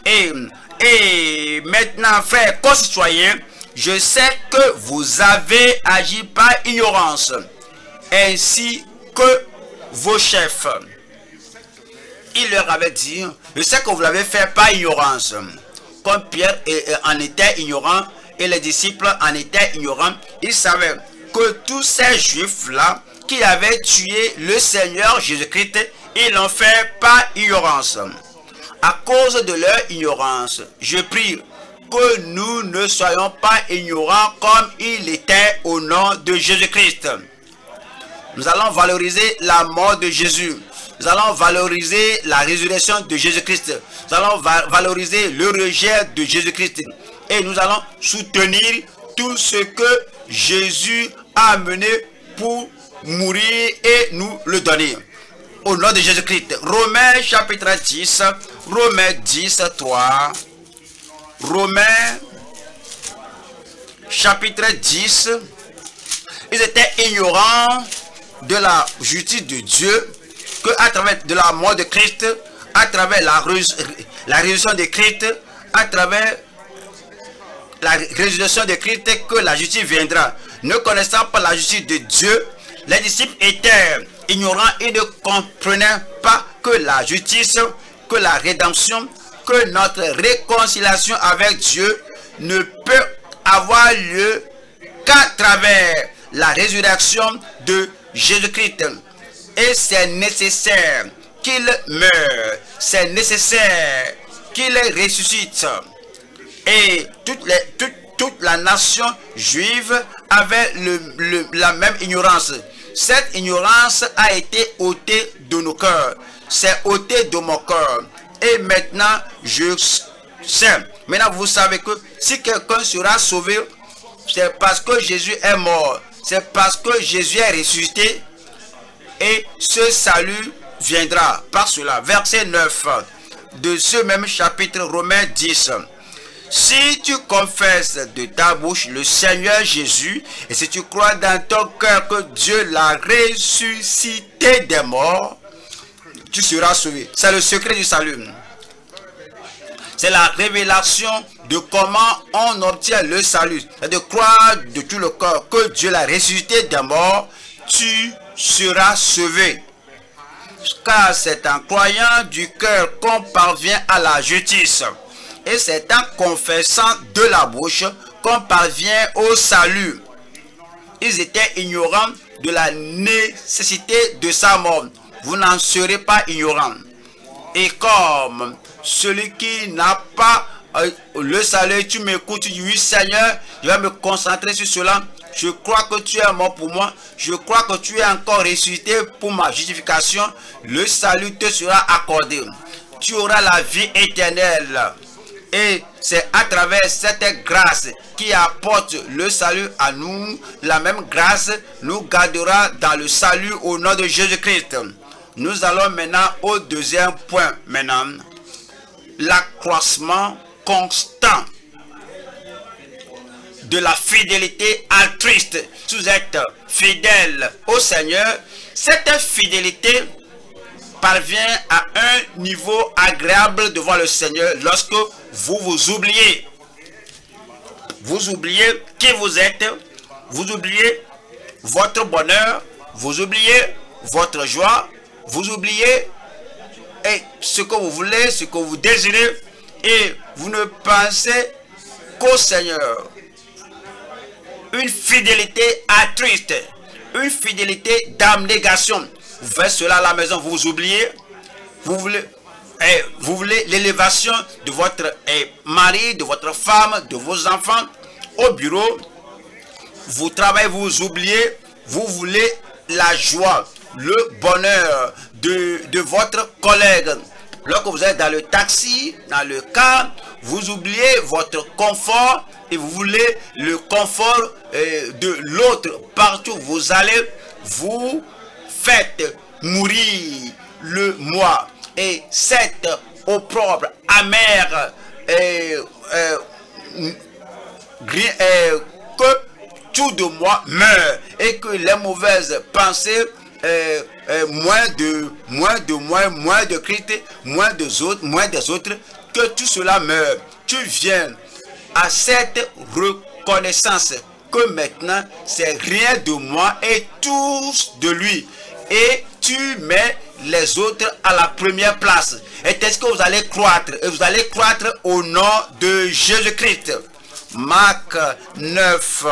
et maintenant, frères concitoyens, je sais que vous avez agi par ignorance, ainsi que vos chefs. Il leur avait dit, je sais que vous l'avez fait par ignorance. Comme Pierre en était ignorant et les disciples en étaient ignorants, ils savaient que tous ces juifs-là qui avaient tué le Seigneur Jésus-Christ, ils l'ont fait par ignorance. À cause de leur ignorance, je prie que nous ne soyons pas ignorants comme il était au nom de Jésus-Christ. Nous allons valoriser la mort de Jésus. Nous allons valoriser la résurrection de Jésus-Christ. Nous allons valoriser le rejet de Jésus-Christ. Et nous allons soutenir tout ce que Jésus a amené pour mourir et nous le donner. Au nom de Jésus-Christ. Romains chapitre 10. Romains 10, 3. Romains chapitre 10. Ils étaient ignorants de la justice de Dieu, que à travers de la mort de Christ, à travers la résurrection de Christ, à travers la résurrection de Christ, que la justice viendra. Ne connaissant pas la justice de Dieu, les disciples étaient ignorants et ne comprenaient pas que la justice, que la rédemption, que notre réconciliation avec Dieu ne peut avoir lieu qu'à travers la résurrection de Jésus-Christ. Et c'est nécessaire qu'il meure, c'est nécessaire qu'il ressuscite. Et toute la nation juive avait la même ignorance. Cette ignorance a été ôtée de nos cœurs. C'est ôté de mon cœur. Et maintenant, je sais. Maintenant, vous savez que si quelqu'un sera sauvé, c'est parce que Jésus est mort. C'est parce que Jésus est ressuscité. Et ce salut viendra par cela. Verset 9 de ce même chapitre Romains 10. Si tu confesses de ta bouche le Seigneur Jésus, et si tu crois dans ton cœur que Dieu l'a ressuscité des morts, tu seras sauvé. C'est le secret du salut. C'est la révélation de comment on obtient le salut. C'est de croire de tout le cœur que Dieu l'a ressuscité des morts, tu seras sauvé. Car c'est en croyant du cœur qu'on parvient à la justice. Et c'est en confessant de la bouche qu'on parvient au salut. Ils étaient ignorants de la nécessité de sa mort. Vous n'en serez pas ignorants. Et comme celui qui n'a pas le salut, tu m'écoutes, tu dis oui Seigneur, je vais me concentrer sur cela. Je crois que tu es mort pour moi. Je crois que tu es encore ressuscité pour ma justification. Le salut te sera accordé. Tu auras la vie éternelle. Et c'est à travers cette grâce qui apporte le salut à nous. La même grâce nous gardera dans le salut au nom de Jésus-Christ. Nous allons maintenant au deuxième point. Maintenant, l'accroissement constant de la fidélité altruiste. Si vous êtes fidèle au Seigneur, cette fidélité parvient à un niveau agréable devant le Seigneur lorsque vous vous oubliez. Vous oubliez qui vous êtes, vous oubliez votre bonheur, vous oubliez votre joie, vous oubliez ce que vous voulez, ce que vous désirez, et vous ne pensez qu'au Seigneur. Une fidélité altruiste, une fidélité d'abnégation. Vous faites cela à la maison, vous vous oubliez, vous voulez, vous voulez l'élévation de votre mari, de votre femme, de vos enfants. Au bureau, vous travaillez, vous oubliez, vous voulez la joie, le bonheur de votre collègue. Lorsque vous êtes dans le taxi, dans le car, vous oubliez votre confort et vous voulez le confort de l'autre. Partout où vous allez, vous faites mourir le moi. Et cette opprobre, amère, que tout de moi meurt et que les mauvaises pensées, moins de critiques, moins des autres, que tout cela meurt. Tu viens à cette reconnaissance que maintenant c'est rien de moi et tout de lui, et tu mets les autres à la première place. Et est-ce que vous allez croître? Et vous allez croître au nom de Jésus-Christ. Marc 9,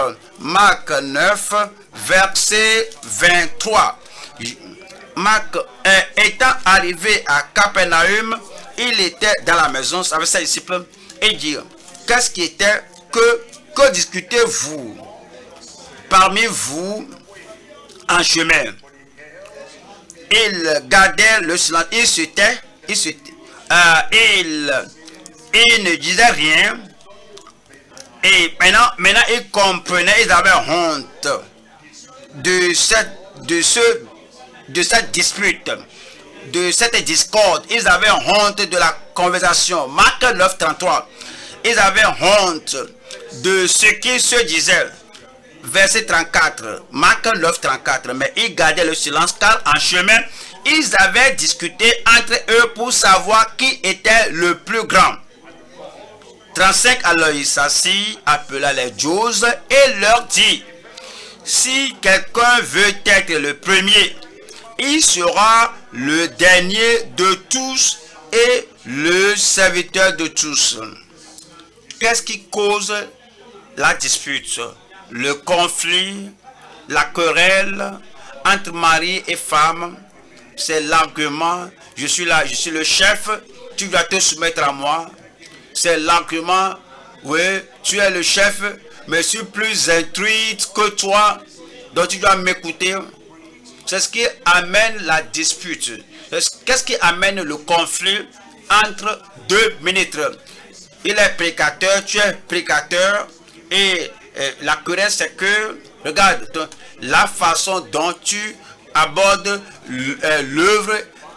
verset 23. Marc, étant arrivé à Capernaum, il était dans la maison avec ses disciples et dit: qu'est-ce qui était, que discutez-vous parmi vous en chemin? Il gardait le silence, il ne disait rien. Et maintenant ils comprenaient, ils avaient honte de cette dispute, de cette discorde. Ils avaient honte de la conversation. Marc 9, 33. Ils avaient honte de ce qui se disait. Verset 34. Marc 9, 34. Mais ils gardaient le silence car en chemin, ils avaient discuté entre eux pour savoir qui était le plus grand. 35. Alors il s'assit, appela les 12 et leur dit: si quelqu'un veut être le premier, il sera le dernier de tous et le serviteur de tous. Qu'est-ce qui cause la dispute? Le conflit, la querelle entre mari et femme, c'est l'argument: je suis là, je suis le chef, tu dois te soumettre à moi. C'est l'argument: oui, tu es le chef, mais je suis plus instruite que toi, donc tu dois m'écouter. C'est ce qui amène la dispute. Qu'est-ce qui amène le conflit entre deux ministres? Il est prédicateur, tu es prédicateur, et la querelle, c'est que, regarde, la façon dont tu abordes l'œuvre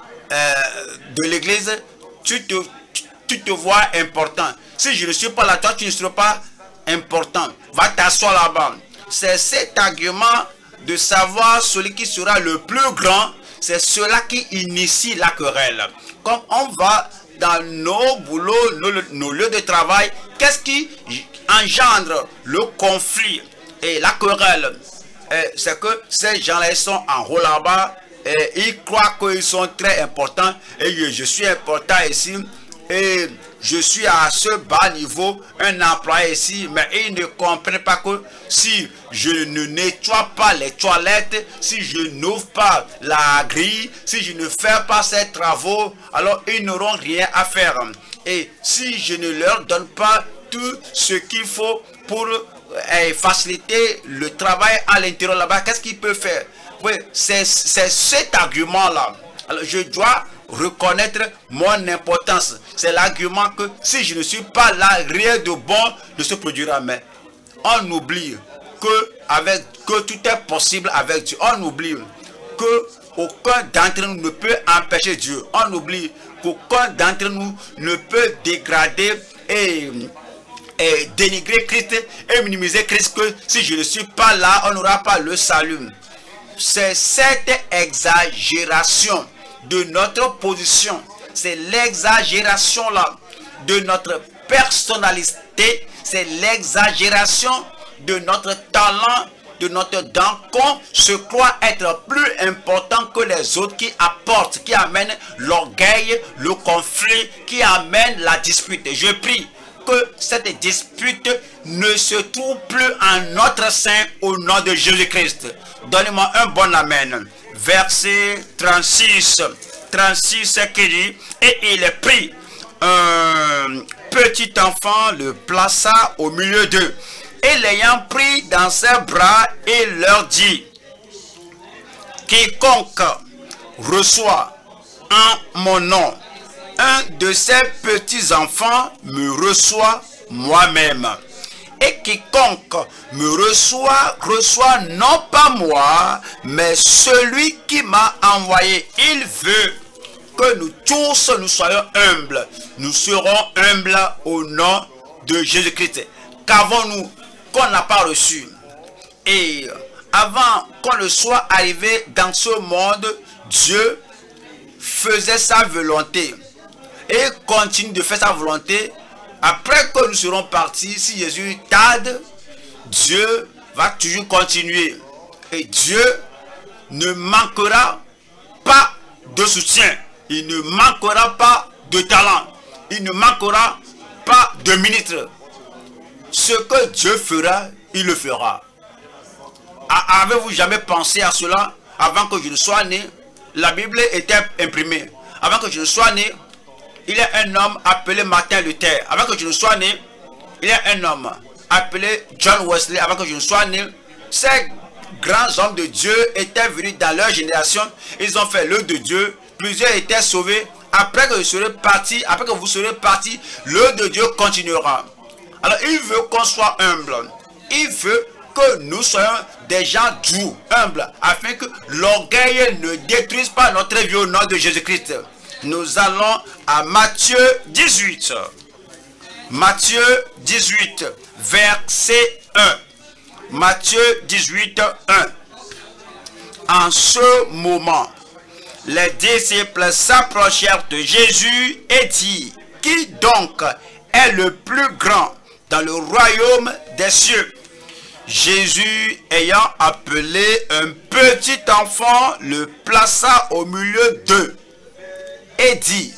de l'église, tu te vois important. Si je ne suis pas là, toi, tu ne seras pas important. Va t'asseoir là-bas. C'est cet argument de savoir celui qui sera le plus grand, c'est cela qui initie la querelle. Comme on va dans nos boulots, nos lieux de travail, qu'est-ce qui engendre le conflit et la querelle? C'est que ces gens-là, ils sont en haut là-bas et ils croient qu'ils sont très importants, et je suis important ici et je suis à ce bas niveau, un employé ici, mais ils ne comprennent pas que si je ne nettoie pas les toilettes, si je n'ouvre pas la grille, si je ne fais pas ces travaux, alors ils n'auront rien à faire. Et si je ne leur donne pas tout ce qu'il faut pour faciliter le travail à l'intérieur là-bas, qu'est-ce qu'ils peuvent faire? Oui, c'est cet argument-là. Alors je dois reconnaître mon importance. C'est l'argument que si je ne suis pas là, rien de bon ne se produira. Mais on oublie que tout est possible avec Dieu. On oublie que aucun d'entre nous ne peut empêcher Dieu. On oublie qu'aucun d'entre nous ne peut dégrader et dénigrer Christ et minimiser Christ, que si je ne suis pas là, on n'aura pas le salut. C'est cette exagération de notre position, c'est l'exagération là de notre personnalité, c'est l'exagération de notre talent, de notre don, qu'on se croit être plus important que les autres, qui apportent, qui amènent l'orgueil, le conflit, qui amènent la dispute. Je prie que cette dispute ne se trouve plus en notre sein au nom de Jésus-Christ. Donnez-moi un bon amen. Verset 36. 36 qui dit, et il prit un petit enfant, le plaça au milieu d'eux, et l'ayant pris dans ses bras, il leur dit, quiconque reçoit en mon nom un de ces petits enfants me reçoit moi-même. Et quiconque me reçoit, reçoit non pas moi, mais celui qui m'a envoyé. Il veut que nous tous, nous soyons humbles. Nous serons humbles au nom de Jésus-Christ. Qu'avons-nous qu'on n'a pas reçu? Et avant qu'on ne soit arrivé dans ce monde, Dieu faisait sa volonté. Et continue de faire sa volonté. Après que nous serons partis, si Jésus tarde, Dieu va toujours continuer. Et Dieu ne manquera pas de soutien. Il ne manquera pas de talent. Il ne manquera pas de ministre. Ce que Dieu fera, il le fera. Avez-vous jamais pensé à cela avant que je ne sois né? La Bible était imprimée. Avant que je ne sois né, il y a un homme appelé Martin Luther. Avant que je ne sois né, il y a un homme appelé John Wesley. Avant que je ne sois né, ces grands hommes de Dieu étaient venus dans leur génération. Ils ont fait l'œuvre de Dieu. Plusieurs étaient sauvés. Après que je serai parti, après que vous serez partis, l'œuvre de Dieu continuera. Alors il veut qu'on soit humble. Il veut que nous soyons des gens doux, humbles, afin que l'orgueil ne détruise pas notre vie au nom de Jésus-Christ. Nous allons à Matthieu 18. Matthieu 18, verset 1. Matthieu 18, 1. En ce moment, les disciples s'approchèrent de Jésus et dirent, qui donc est le plus grand dans le royaume des cieux? Jésus, ayant appelé un petit enfant, le plaça au milieu d'eux et dit,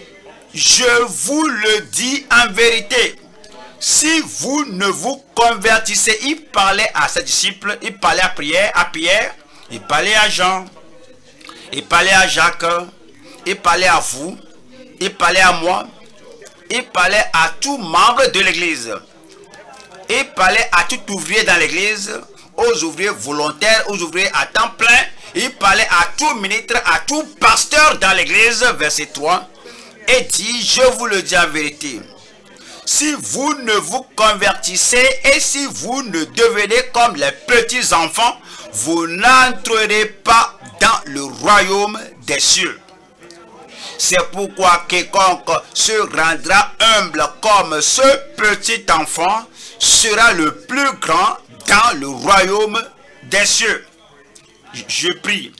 je vous le dis en vérité, si vous ne vous convertissez, il parlait à ses disciples, il parlait à Pierre, il parlait à Jean, il parlait à Jacques, il parlait à vous, il parlait à moi, il parlait à tout membre de l'église. Il parlait à tout ouvrier dans l'église, aux ouvriers volontaires, aux ouvriers à temps plein. Il parlait à tout ministre, à tout pasteur dans l'église, verset 3. Et dit, je vous le dis en vérité, si vous ne vous convertissez et si vous ne devenez comme les petits enfants, vous n'entrerez pas dans le royaume des cieux. C'est pourquoi quiconque se rendra humble comme ce petit enfant sera le plus grand dans le royaume des cieux. Je prie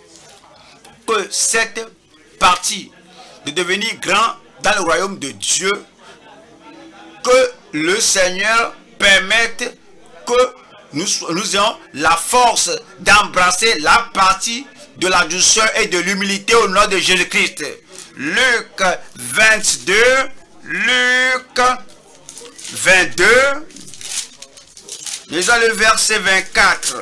que cette partie de devenir grand dans le royaume de Dieu, que le Seigneur permette que nous ayons la force d'embrasser la partie de la douceur et de l'humilité au nom de Jésus-Christ. Luc 22, Luc 22, déjà le verset 24.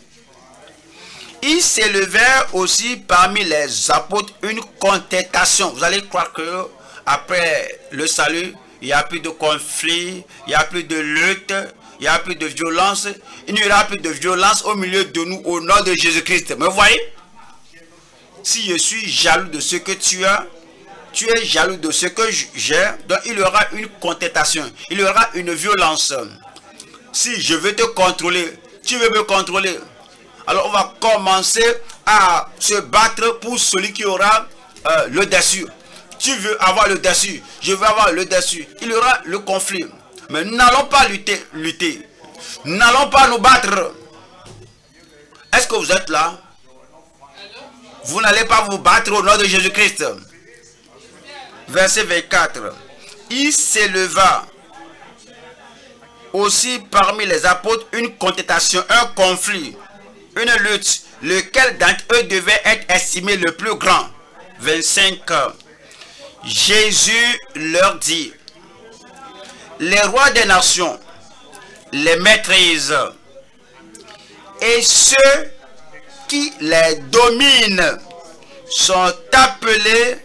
Il s'élevait aussi parmi les apôtres une contestation. Vous allez croire que après le salut, il n'y a plus de conflit, il n'y a plus de lutte, il n'y a plus de violence. Il n'y aura plus de violence au milieu de nous au nom de Jésus-Christ. Mais vous voyez, si je suis jaloux de ce que tu as, tu es jaloux de ce que j'ai, donc il y aura une contestation, il y aura une violence. Si je veux te contrôler, tu veux me contrôler, alors on va commencer à se battre pour celui qui aura le dessus. Tu veux avoir le dessus, je veux avoir le dessus. Il y aura le conflit. Mais nous n'allons pas lutter. Nous n'allons pas nous battre. Est-ce que vous êtes là? Vous n'allez pas vous battre au nom de Jésus-Christ. Verset 24. Il s'éleva aussi parmi les apôtres une contestation, un conflit, une lutte, lequel d'entre eux devait être estimé le plus grand. 25. Jésus leur dit, les rois des nations les maîtrisent et ceux qui les dominent sont appelés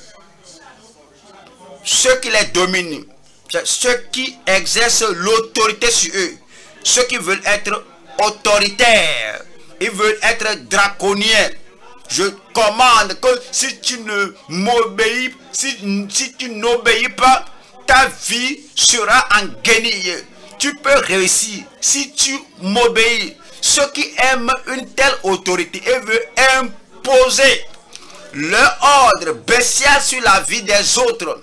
ceux qui les dominent, ceux qui exercent l'autorité sur eux, ceux qui veulent être autoritaires, ils veulent être draconiens. Je commande que si tu ne m'obéis, si tu n'obéis pas, ta vie sera en guenille. Tu peux réussir si tu m'obéis. Ceux qui aiment une telle autorité et veulent imposer leur ordre bestial sur la vie des autres.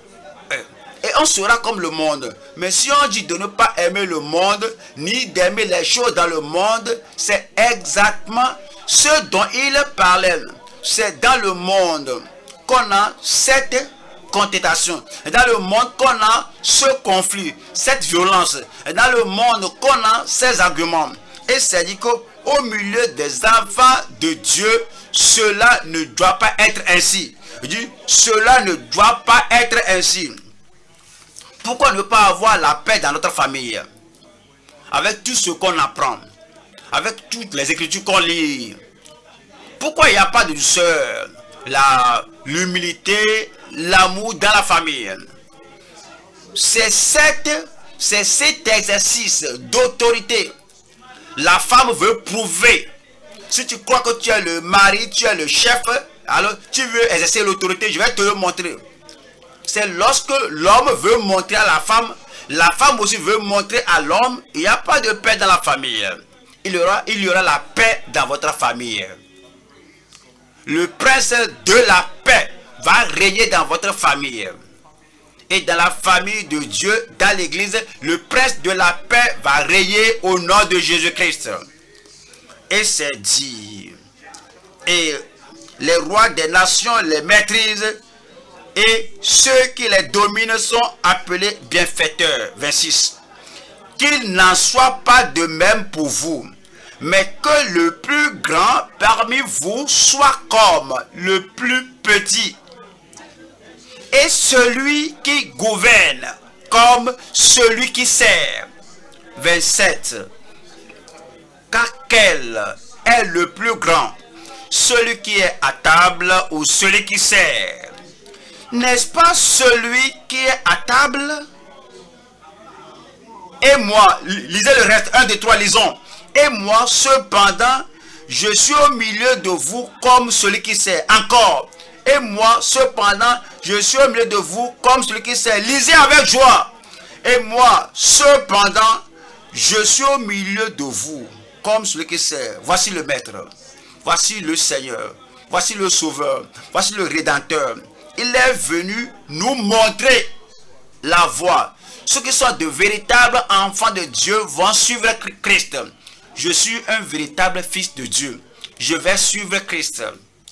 Et on sera comme le monde. Mais si on dit de ne pas aimer le monde, ni d'aimer les choses dans le monde, c'est exactement ce dont il parlait. C'est dans le monde qu'on a cette contestation. Et dans le monde qu'on a ce conflit, cette violence. Et dans le monde qu'on a ces arguments. Et c'est dit qu'au milieu des enfants de Dieu, cela ne doit pas être ainsi. Je dis, cela ne doit pas être ainsi. Pourquoi ne pas avoir la paix dans notre famille? Avec tout ce qu'on apprend, avec toutes les écritures qu'on lit. Pourquoi il n'y a pas de douceur, l'humilité, l'amour dans la famille? C'est cet exercice d'autorité. La femme veut prouver. Si tu crois que tu es le mari, tu es le chef, alors tu veux exercer l'autorité, je vais te le montrer. C'est lorsque l'homme veut montrer à la femme aussi veut montrer à l'homme, il n'y a pas de paix dans la famille. Il y aura la paix dans votre famille. Le prince de la paix va régner dans votre famille. Et dans la famille de Dieu, dans l'église, le prince de la paix va régner au nom de Jésus-Christ. Et c'est dit. Et les rois des nations les maîtrisent. Et ceux qui les dominent sont appelés bienfaiteurs. 26. Qu'il n'en soit pas de même pour vous, mais que le plus grand parmi vous soit comme le plus petit, et celui qui gouverne comme celui qui sert. 27. Car quel est le plus grand, celui qui est à table ou celui qui sert? N'est-ce pas celui qui est à table? Et moi, lisez le reste, 1, 2, 3, lisons. Et moi, cependant, je suis au milieu de vous comme celui qui sert. Encore. Et moi, cependant, je suis au milieu de vous comme celui qui sert. Lisez avec joie. Et moi, cependant, je suis au milieu de vous comme celui qui sert. Voici le Maître. Voici le Seigneur. Voici le Sauveur. Voici le Rédempteur. Il est venu nous montrer la voie. Ceux qui sont de véritables enfants de Dieu vont suivre Christ. Je suis un véritable fils de Dieu. Je vais suivre Christ.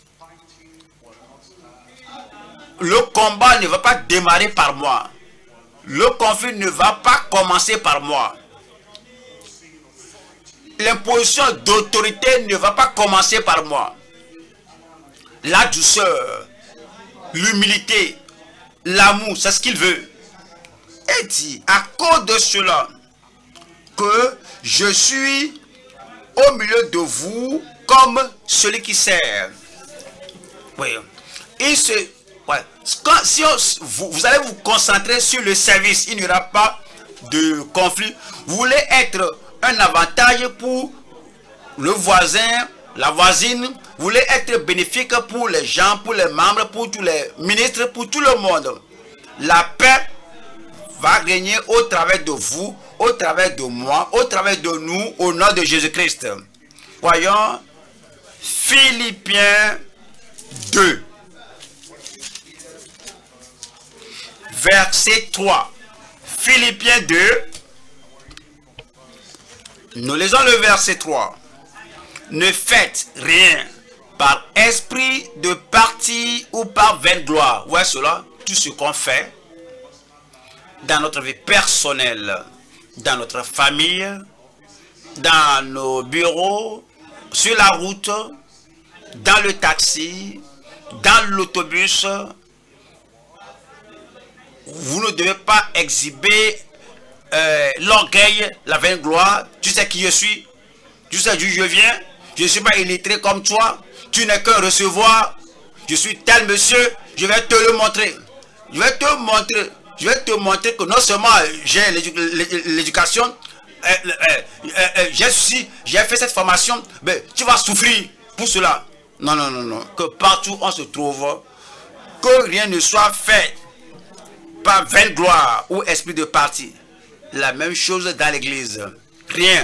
Le combat ne va pas démarrer par moi. Le conflit ne va pas commencer par moi. L'imposition d'autorité ne va pas commencer par moi. La douceur, l'humilité, l'amour, c'est ce qu'il veut. Et dit, à cause de cela, que je suis au milieu de vous comme celui qui sert. Oui. Si vous allez vous concentrer sur le service, il n'y aura pas de conflit. Vous voulez être un avantage pour le voisin, la voisine. Vous voulez être bénéfique pour les gens, pour les membres, pour tous les ministres, pour tout le monde. La paix va régner au travers de vous, au travers de moi, au travers de nous, au nom de Jésus-Christ. Voyons Philippiens 2. Verset 3. Philippiens 2. Nous lisons le verset 3. Ne faites rien par esprit de parti ou par vaine gloire. Ouais, cela, tout ce qu'on fait dans notre vie personnelle, dans notre famille, dans nos bureaux, sur la route, dans le taxi, dans l'autobus, vous ne devez pas exhiber l'orgueil, la vaine gloire. Tu sais qui je suis, tu sais d'où je viens, je ne suis pas illettré comme toi, tu n'es qu'un recevoir. je suis tel monsieur, je vais te le montrer. Je vais te montrer que non seulement j'ai l'éducation, j'ai fait cette formation, mais tu vas souffrir pour cela. Non, non, non, non. Que partout on se trouve, que rien ne soit fait par vaine gloire ou esprit de parti. La même chose dans l'église. Rien.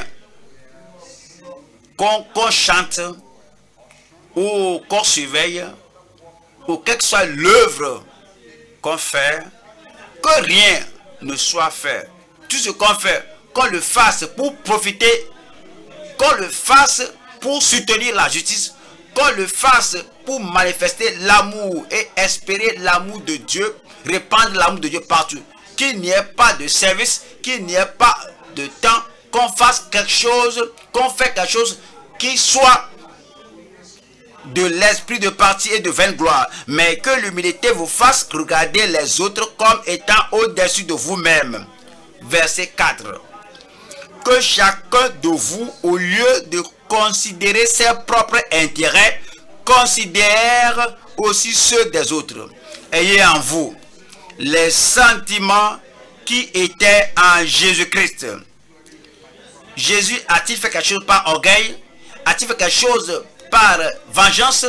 Qu'on chante ou qu'on surveille, ou quelle que soit l'œuvre qu'on fait, que rien ne soit fait. Tout ce qu'on fait, qu'on le fasse pour profiter, qu'on le fasse pour soutenir la justice, qu'on le fasse pour manifester l'amour et espérer l'amour de Dieu, répandre l'amour de Dieu partout. Qu'il n'y ait pas de service, qu'il n'y ait pas de temps, qu'on fasse quelque chose, qu'on fait quelque chose qui soit de l'esprit de parti et de vaine gloire, mais que l'humilité vous fasse regarder les autres comme étant au-dessus de vous-même. Verset 4. Que chacun de vous, au lieu de considérer ses propres intérêts, considère aussi ceux des autres. Ayez en vous les sentiments qui étaient en Jésus-Christ. Jésus a-t-il fait quelque chose par orgueil? A-t-il fait quelque chose par vengeance?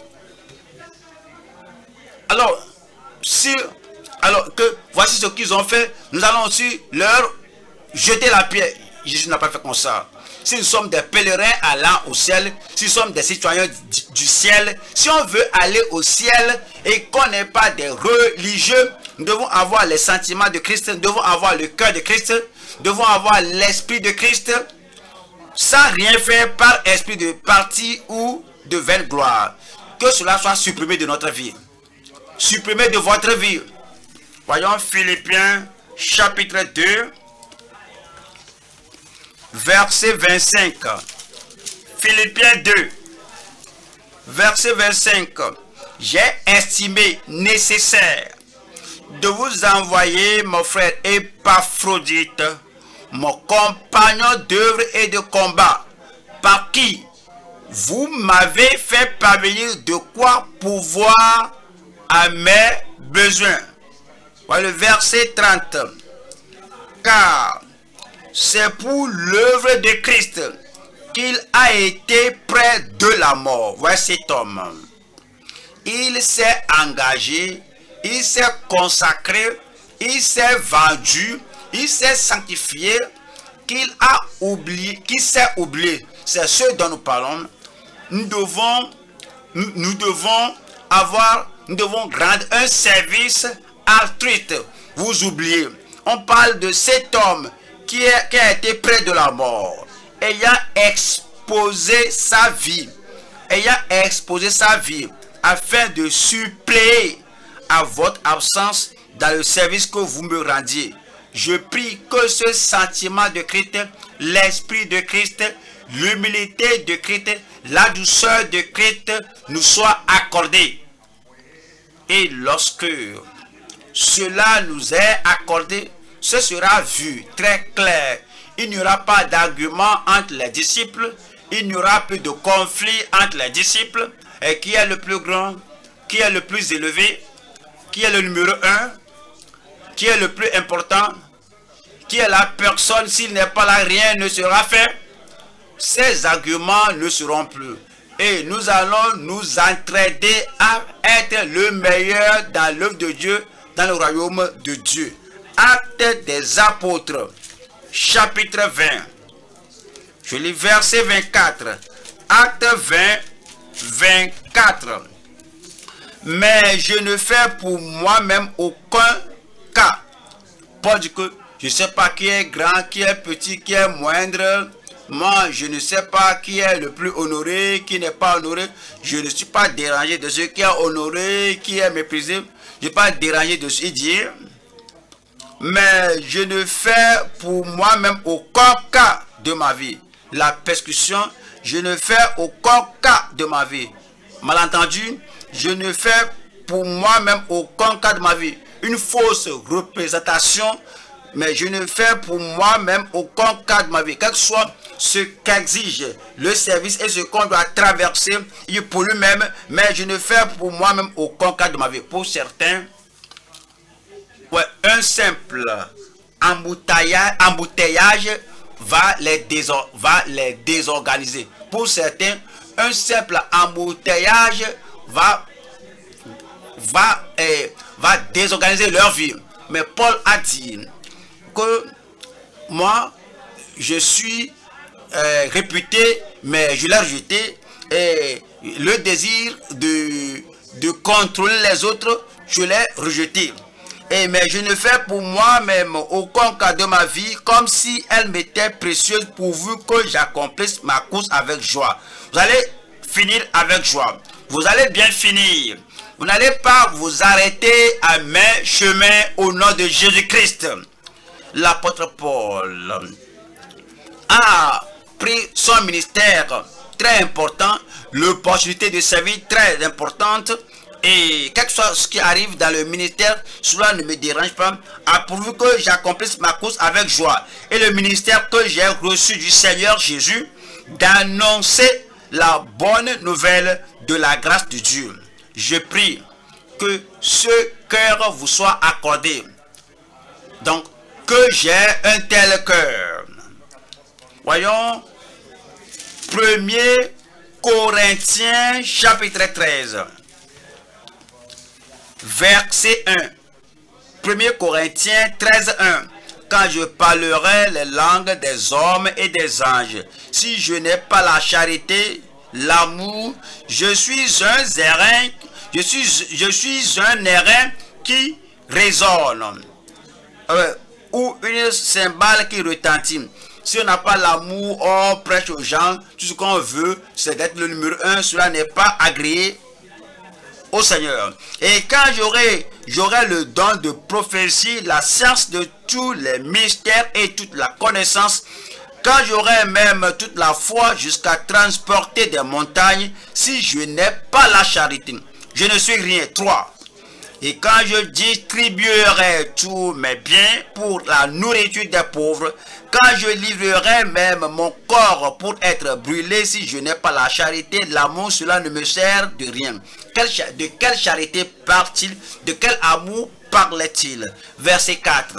Alors que voici ce qu'ils ont fait, nous allons aussi leur jeter la pierre. Jésus n'a pas fait comme ça. Si nous sommes des pèlerins allant au ciel, si nous sommes des citoyens du ciel, si on veut aller au ciel et qu'on n'est pas des religieux, nous devons avoir les sentiments de Christ, nous devons avoir le cœur de Christ, nous devons avoir l'esprit de Christ, sans rien faire par esprit de parti ou de vaine gloire. Que cela soit supprimé de notre vie. Supprimé de votre vie. Voyons Philippiens chapitre 2. Verset 25. Philippiens 2. Verset 25. J'ai estimé nécessaire de vous envoyer, mon frère Épaphrodite, mon compagnon d'œuvre et de combat, par qui vous m'avez fait parvenir de quoi pouvoir à mes besoins. Voilà le verset 30. Car c'est pour l'œuvre de Christ qu'il a été près de la mort. Voici cet homme. Il s'est engagé, il s'est consacré, il s'est vendu, il s'est sanctifié, qu'il a oublié, qu'il s'est oublié. C'est ce dont nous parlons. Nous devons rendre un service altruiste. Vous oubliez. On parle de cet homme qui a été près de la mort, ayant exposé sa vie, afin de suppléer à votre absence dans le service que vous me rendiez. Je prie que ce sentiment de Christ, l'esprit de Christ, l'humilité de Christ, la douceur de Christ nous soit accordé. Et lorsque cela nous est accordé, ce sera vu très clair. Il n'y aura pas d'argument entre les disciples, il n'y aura plus de conflit entre les disciples. Et qui est le plus grand, qui est le plus élevé, qui est le numéro 1, qui est le plus important, qui est la personne, s'il n'est pas là, rien ne sera fait. Ces arguments ne seront plus. Et nous allons nous entraider à être le meilleur dans l'œuvre de Dieu, dans le royaume de Dieu. Actes des apôtres, chapitre 20. Je lis verset 24. Acte 20, 24. Mais je ne fais pour moi-même aucun cas. Paul dit que je ne sais pas qui est grand, qui est petit, qui est moindre. Moi, je ne sais pas qui est le plus honoré, qui n'est pas honoré. Je ne suis pas dérangé de ce qui est honoré, qui est méprisé. Je ne suis pas dérangé de ce qu'il dit. Mais je ne fais pour moi-même aucun cas de ma vie. La persécution, je ne fais aucun cas de ma vie. Malentendu, je ne fais pour moi-même aucun cas de ma vie. Une fausse représentation, mais je ne fais pour moi-même aucun cas de ma vie. Quel que soit ce qu'exige le service et ce qu'on doit traverser pour lui-même, mais je ne fais pour moi-même aucun cas de ma vie. Pour certains, ouais, un simple embouteillage va les désorganiser. Pour certains, un simple embouteillage va désorganiser leur vie. Mais Paul a dit que moi, je suis réputé, mais je l'ai rejeté. Et le désir de contrôler les autres, je l'ai rejeté. Mais je ne fais pour moi-même aucun cas de ma vie comme si elle m'était précieuse pourvu que j'accomplisse ma course avec joie. Vous allez finir avec joie. Vous allez bien finir. Vous n'allez pas vous arrêter à mes chemins au nom de Jésus-Christ. L'apôtre Paul a pris son ministère très important, l'opportunité de servir très importante. Et quelque chose ce qui arrive dans le ministère, cela ne me dérange pas, pourvu que j'accomplisse ma course avec joie. Et le ministère que j'ai reçu du Seigneur Jésus, d'annoncer la bonne nouvelle de la grâce de Dieu. Je prie que ce cœur vous soit accordé. Donc, que j'ai un tel cœur. Voyons, 1er Corinthiens chapitre 13. Verset 1. 1er Corinthiens 13, 1. Quand je parlerai les langues des hommes et des anges, si je n'ai pas la charité, l'amour, je suis un airain, je suis un airain qui résonne, ou une cymbale qui retentit. Si on n'a pas l'amour, on prêche aux gens, tout ce qu'on veut, c'est d'être le numéro 1, cela n'est pas agréé au Seigneur. Et quand j'aurai le don de prophétie, la science de tous les mystères et toute la connaissance, quand j'aurai même toute la foi jusqu'à transporter des montagnes, si je n'ai pas la charité, je ne suis rien. 3. Et quand je distribuerai tous mes biens pour la nourriture des pauvres, quand je livrerai même mon corps pour être brûlé, si je n'ai pas la charité, l'amour, cela ne me sert de rien. De quelle charité parle-t-il? De quel amour parlait-il? Verset 4.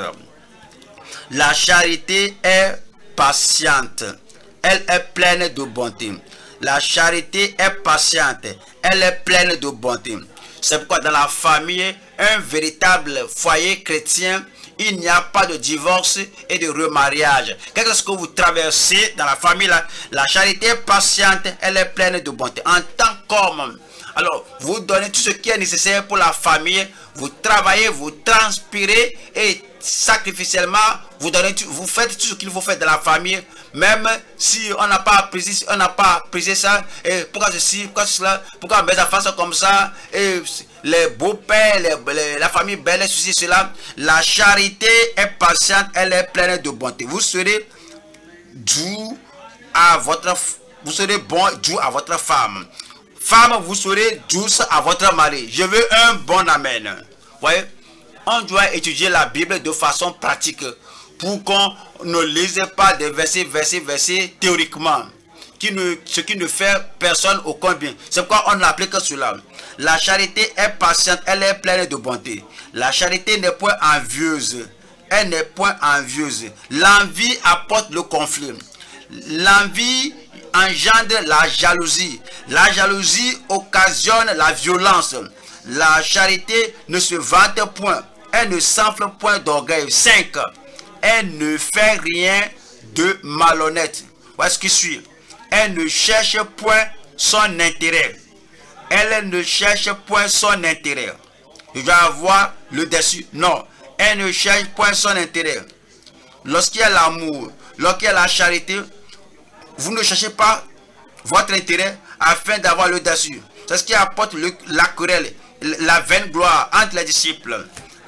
La charité est patiente, elle est pleine de bonté. La charité est patiente, elle est pleine de bonté. C'est pourquoi dans la famille, un véritable foyer chrétien, il n'y a pas de divorce et de remariage. Qu'est-ce que vous traversez dans la famille, la charité patiente, elle est pleine de bonté. En tant qu'homme, alors vous donnez tout ce qui est nécessaire pour la famille, vous travaillez, vous transpirez et sacrificiellement, vous faites tout ce qu'il faut faire dans la famille, même si on n'a pas apprécié, ça, et pourquoi ceci, pourquoi cela, pourquoi mes enfants sont comme ça, et les beaux-pères, la famille belle, ceci, cela. La charité est patiente, elle est pleine de bonté. Vous serez doux à votre, vous serez bon, doux à votre femme. Femme, vous serez douce à votre mari. Je veux un bon amen. Voyez, on doit étudier la Bible de façon pratique pour qu'on ne lise pas des versets théoriquement, ce qui ne fait personne aucun bien. C'est pourquoi on applique cela. La charité est patiente, elle est pleine de bonté. La charité n'est point envieuse. Elle n'est point envieuse. L'envie apporte le conflit. L'envie engendre la jalousie. La jalousie occasionne la violence. La charité ne se vante point. Elle ne s'enfle point d'orgueil. 5. Elle ne fait rien de malhonnête. Voici ce qui suit. Elle ne cherche point son intérêt. Elle ne cherche point son intérêt. Je vais avoir le dessus. Non. Elle ne cherche point son intérêt. Lorsqu'il y a l'amour, lorsqu'il y a la charité, vous ne cherchez pas votre intérêt afin d'avoir le dessus. C'est ce qui apporte la querelle, la vaine gloire entre les disciples.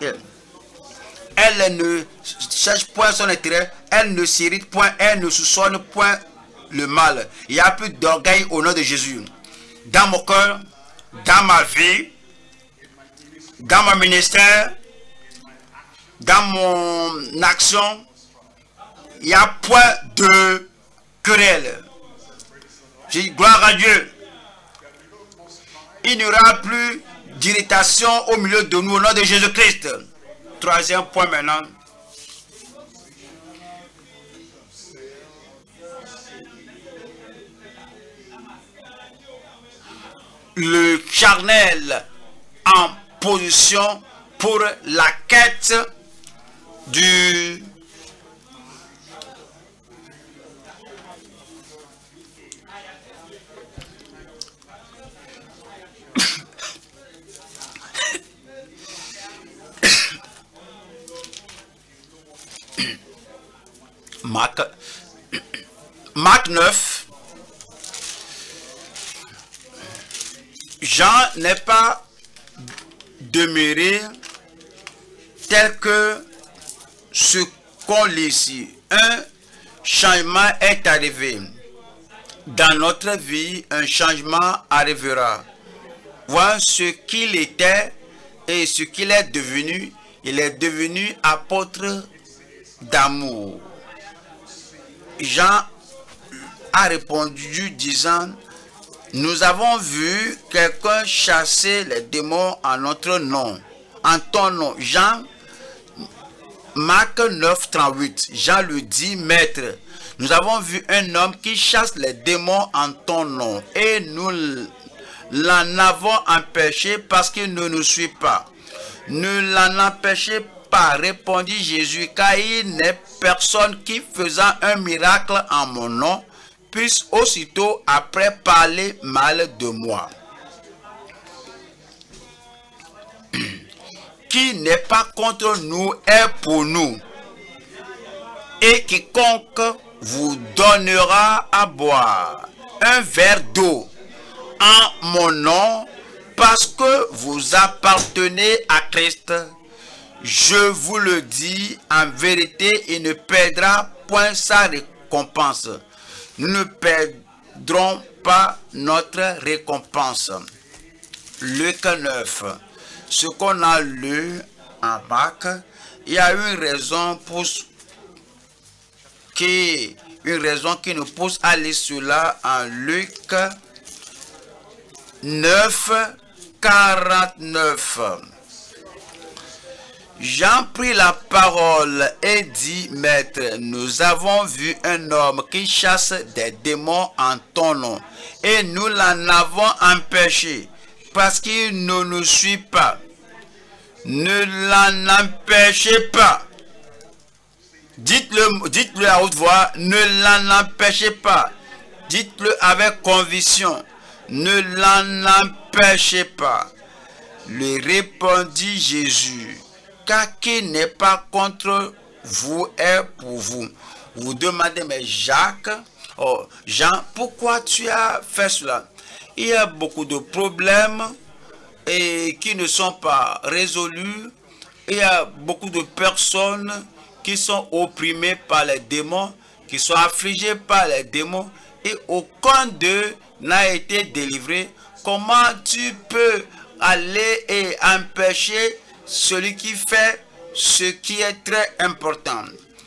Elle ne cherche point son intérêt, elle ne s'irrite point, elle ne soupçonne point le mal. Il n'y a plus d'orgueil au nom de Jésus. Dans mon cœur, dans ma vie, dans mon ministère, dans mon action, il n'y a point querelle. J'ai dit gloire à Dieu. Il n'y aura plus d'irritation au milieu de nous au nom de Jésus-Christ. Troisième point maintenant. Le charnel en position pour la quête du Marc 9. Jean n'est pas demeuré tel que ce qu'on lit ici. Un changement est arrivé. Dans notre vie, un changement arrivera. Voir ce qu'il était et ce qu'il est devenu. Il est devenu apôtre d'amour. Jean a répondu disant, nous avons vu quelqu'un chasser les démons en notre nom, en ton nom. Jean, Marc 9, 38. Jean lui dit, maître, nous avons vu un homme qui chasse les démons en ton nom et nous l'en avons empêché parce qu'il ne nous suit pas. Ne l'en empêchez pas, répondit Jésus, car il n'est personne qui faisant un miracle en mon nom puisse aussitôt après parler mal de moi. Qui n'est pas contre nous est pour nous. Et quiconque vous donnera à boire un verre d'eau en mon nom, parce que vous appartenez à Christ, je vous le dis en vérité, il ne perdra point sa récompense. Nous ne perdrons pas notre récompense. Luc 9. Ce qu'on a lu en Marc, il y a une raison qui nous pousse à lire cela en Luc 9, 49. Jean prit la parole et dit, maître, nous avons vu un homme qui chasse des démons en ton nom, et nous l'en avons empêché, parce qu'il ne nous suit pas. Ne l'en empêchez pas. Dites-le à haute voix, ne l'en empêchez pas. Dites-le avec conviction, ne l'en empêchez pas. Lui répondit Jésus, car qui n'est pas contre vous est pour vous. Vous demandez, mais Jacques, oh, Jean, pourquoi tu as fait cela? Il y a beaucoup de problèmes et qui ne sont pas résolus. Il y a beaucoup de personnes qui sont opprimées par les démons, qui sont affligées par les démons, et aucun d'eux n'a été délivré. Comment tu peux aller et empêcher celui qui fait ce qui est très important?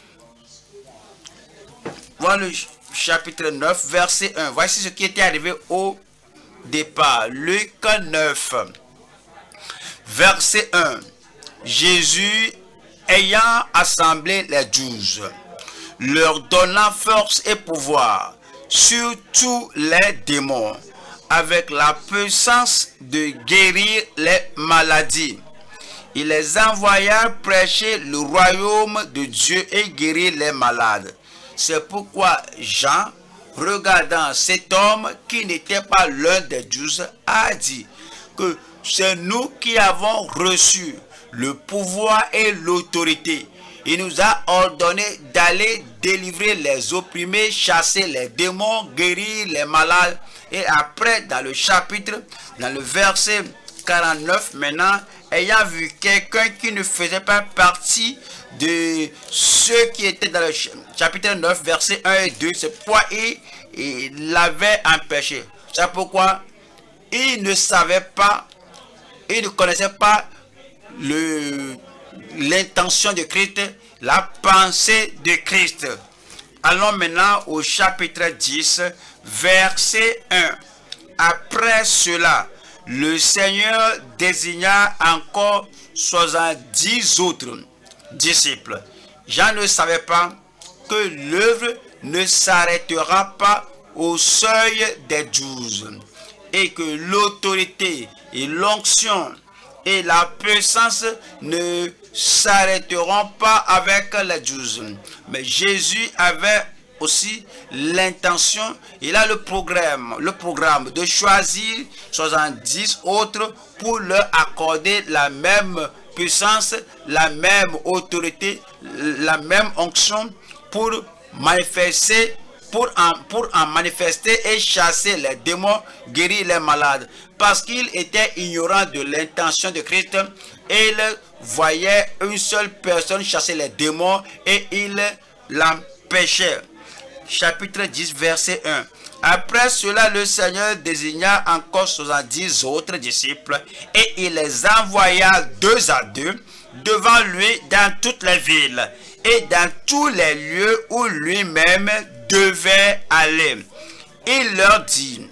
Voilà le chapitre 9, verset 1. Voici ce qui était arrivé au départ. Luc 9, verset 1. Jésus, ayant assemblé les 12, leur donnant force et pouvoir sur tous les démons, avec la puissance de guérir les maladies. Il les envoya prêcher le royaume de Dieu et guérir les malades. C'est pourquoi Jean, regardant cet homme qui n'était pas l'un des 12, a dit que c'est nous qui avons reçu le pouvoir et l'autorité. Il nous a ordonné d'aller délivrer les opprimés, chasser les démons, guérir les malades. Et après, dans le chapitre, dans le verset 49, maintenant, ayant vu quelqu'un qui ne faisait pas partie de ceux qui étaient dans le chapitre 9, verset 1 et 2, c'est pourquoi il l'avait empêché. C'est pourquoi il ne savait pas, il ne connaissait pas l'intention de Christ, la pensée de Christ. Allons maintenant au chapitre 10, verset 1. Après cela, le Seigneur désigna encore 70 autres disciples. Jean ne savait pas que l'œuvre ne s'arrêtera pas au seuil des 12 et que l'autorité et l'onction et la puissance ne s'arrêteront pas avec les 12. Mais Jésus avait aussi l'intention, il a le programme de choisir 70 autres pour leur accorder la même puissance, la même autorité, la même onction pour manifester, pour en manifester et chasser les démons, guérir les malades. Parce qu'il était ignorant de l'intention de Christ, il voyait une seule personne chasser les démons et il l'empêchait. Chapitre 10, verset 1. Après cela, le Seigneur désigna encore 70 autres disciples et il les envoya 2 à 2 devant lui dans toutes les villes et dans tous les lieux où lui-même devait aller. Il leur dit: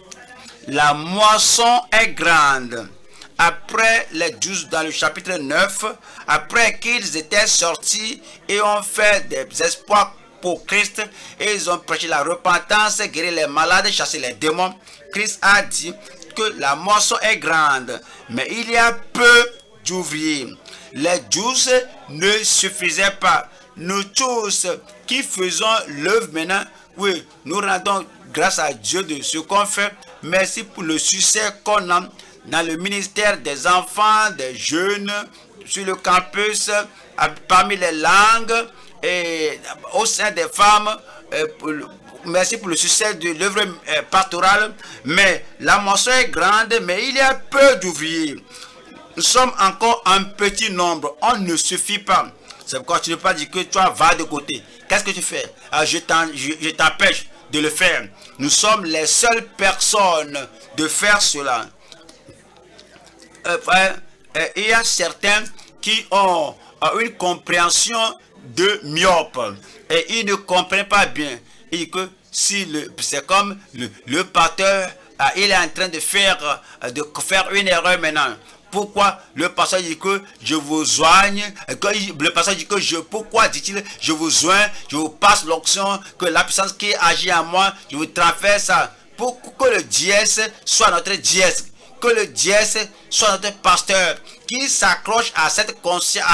la moisson est grande. Après les 12 dans le chapitre 9, après qu'ils étaient sortis et ont fait des espoirs pour Christ, et ils ont prêché la repentance, guéri les malades, chassé les démons, Christ a dit que la moisson est grande, mais il y a peu d'ouvriers. Les 12 ne suffisaient pas. Nous tous qui faisons l'œuvre maintenant, oui, nous rendons grâce à Dieu de ce qu'on fait. Merci pour le succès qu'on a dans le ministère des enfants, des jeunes, sur le campus, parmi les langues et au sein des femmes. Merci pour le succès de l'œuvre pastorale. Mais la moisson est grande, mais il y a peu d'ouvriers. Nous sommes encore un petit nombre. On ne suffit pas. C'est pourquoi tu ne peux pas dire que toi vas de côté. Qu'est-ce que tu fais? Je t'empêche de le faire. Nous sommes les seules personnes de faire cela. Il y a certains qui ont une compréhension de myope et ils ne comprennent pas bien. Et que si c'est comme le pasteur, il est en train de faire une erreur maintenant. Pourquoi le pasteur dit que je vous soigne? Le pasteur dit que pourquoi dit-il je vous soigne, je vous passe l'onction, que la puissance qui agit en moi, je vous transfère ça. Pour que le dièse soit notre dièse, que le dièse soit notre pasteur, qui s'accroche à cette conscience,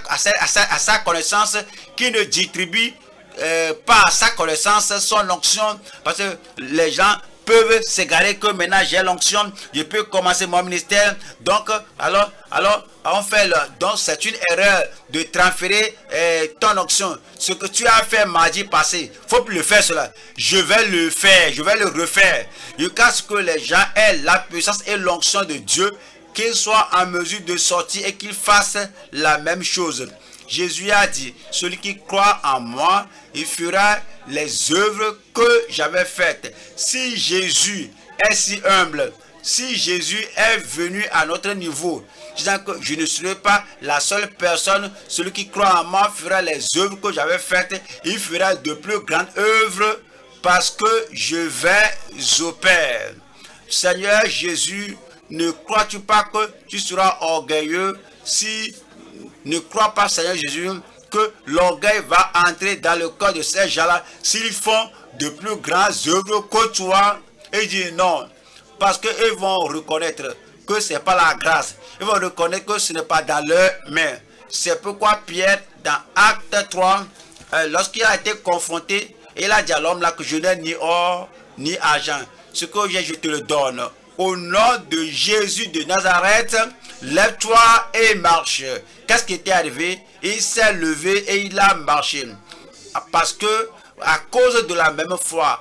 à sa connaissance, qui ne distribue pas à sa connaissance son onction, parce que les gens peuvent s'égarer que maintenant j'ai l'onction, je peux commencer mon ministère. Donc, alors on fait donc c'est une erreur de transférer ton onction. Ce que tu as fait mardi passé, faut plus le faire cela. Je vais le faire, je vais le refaire. Jusqu'à ce que les gens aient la puissance et l'onction de Dieu, qu'ils soient en mesure de sortir et qu'ils fassent la même chose. Jésus a dit, celui qui croit en moi, il fera les œuvres que j'avais faites. Si Jésus est si humble, si Jésus est venu à notre niveau, disant que je ne serai pas la seule personne, celui qui croit en moi fera les œuvres que j'avais faites, il fera de plus grandes œuvres parce que je vais au Père. Seigneur Jésus, ne crois-tu pas que tu seras orgueilleux si ne crois pas, Seigneur Jésus, que l'orgueil va entrer dans le cœur de ces gens-là s'ils font de plus grandes œuvres que toi? Et dit non, parce qu'ils vont reconnaître que ce n'est pas la grâce. Ils vont reconnaître que ce n'est pas dans leurs mains. C'est pourquoi Pierre, dans Acte 3, lorsqu'il a été confronté, il a dit à l'homme là que je n'ai ni or ni argent. Ce que j'ai, je te le donne. Au nom de Jésus de Nazareth, lève-toi et marche. Qu'est-ce qui était arrivé? Il s'est levé et il a marché. Parce que, à cause de la même foi,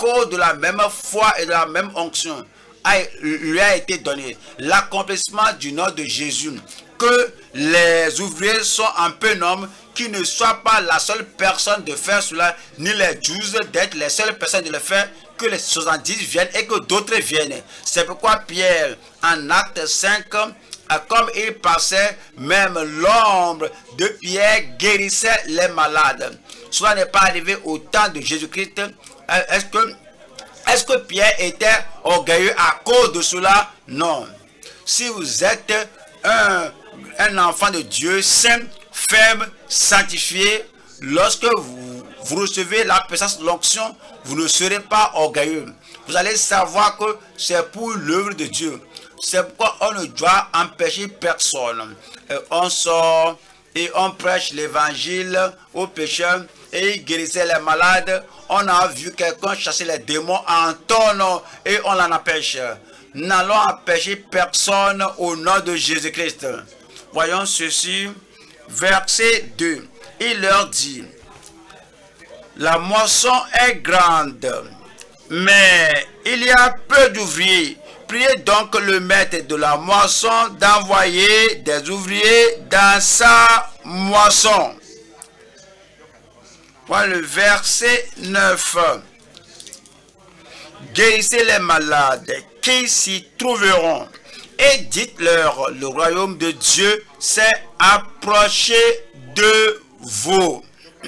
et de la même onction, lui a été donné l'accomplissement du nom de Jésus. Que les ouvriers sont un peu nombreux, qui ne soient pas la seule personne de faire cela, ni les 12 d'être les seules personnes de le faire, que les 70 viennent et que d'autres viennent. C'est pourquoi Pierre, en Acte 5, comme il passait, même l'ombre de Pierre guérissait les malades. Cela n'est pas arrivé au temps de Jésus-Christ. Est-ce que Pierre était orgueilleux à cause de cela? Non. Si vous êtes un enfant de Dieu, saint, ferme, sanctifié, lorsque vous recevez la puissance de l'onction, vous ne serez pas orgueilleux. Vous allez savoir que c'est pour l'œuvre de Dieu. C'est pourquoi on ne doit empêcher personne. On sort et on prêche l'évangile aux pécheurs et il guérissait les malades. On a vu quelqu'un chasser les démons en ton nom et on l'en empêche. N'allons empêcher personne au nom de Jésus-Christ. Voyons ceci. Verset 2. Il leur dit, la moisson est grande, mais il y a peu d'ouvriers. Priez donc le maître de la moisson d'envoyer des ouvriers dans sa moisson. Voilà le verset 9. Guérissez les malades qui s'y trouveront et dites-leur, le royaume de Dieu s'est approché de vous.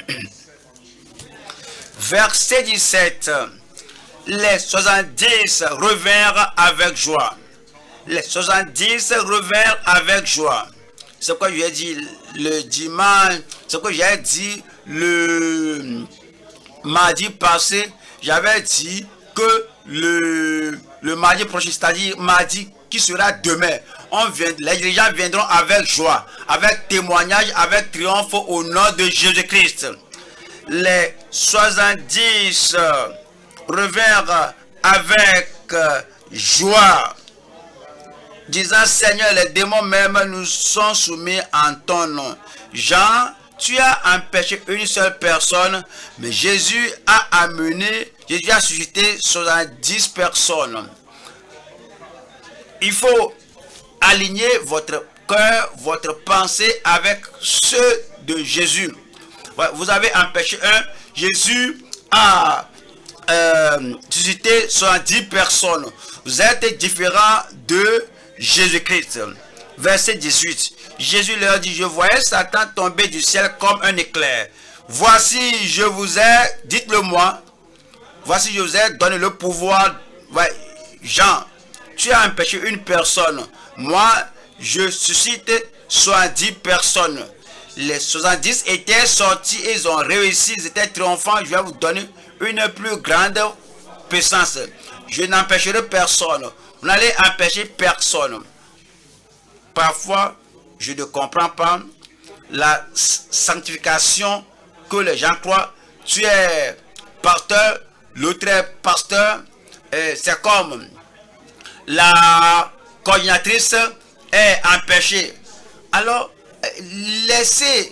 Verset 17. Les 70 revinrent avec joie. Les 70 revinrent avec joie. C'est quoi j'ai dit le dimanche, c'est quoi j'ai dit le mardi passé. J'avais dit que le mardi prochain, c'est-à-dire mardi qui sera demain, les dirigeants viendront avec joie, avec témoignage, avec triomphe au nom de Jésus-Christ. Les 70 revinrent avec joie, disant, Seigneur, les démons même nous sont soumis en ton nom. Jean, tu as empêché une seule personne, mais Jésus a suscité 70 personnes. Il faut aligner votre cœur, votre pensée avec ceux de Jésus. Vous avez empêché un, Jésus a suscité 70 personnes. Vous êtes différents de Jésus-Christ. Verset 18. Jésus leur dit, je voyais Satan tomber du ciel comme un éclair. Voici, je vous ai, dites-le moi, voici, je vous ai donné le pouvoir. Ouais, Jean, tu as empêché une personne. Moi, je suscite 70 personnes. Les 70 étaient sortis, ils ont réussi, ils étaient triomphants. Je vais vous donner une plus grande puissance. Je n'empêcherai personne. Vous n'allez empêcher personne. Parfois, je ne comprends pas la sanctification que les gens croient. Tu es pasteur, l'autre est pasteur. C'est comme la coordinatrice est empêchée. Alors, laissez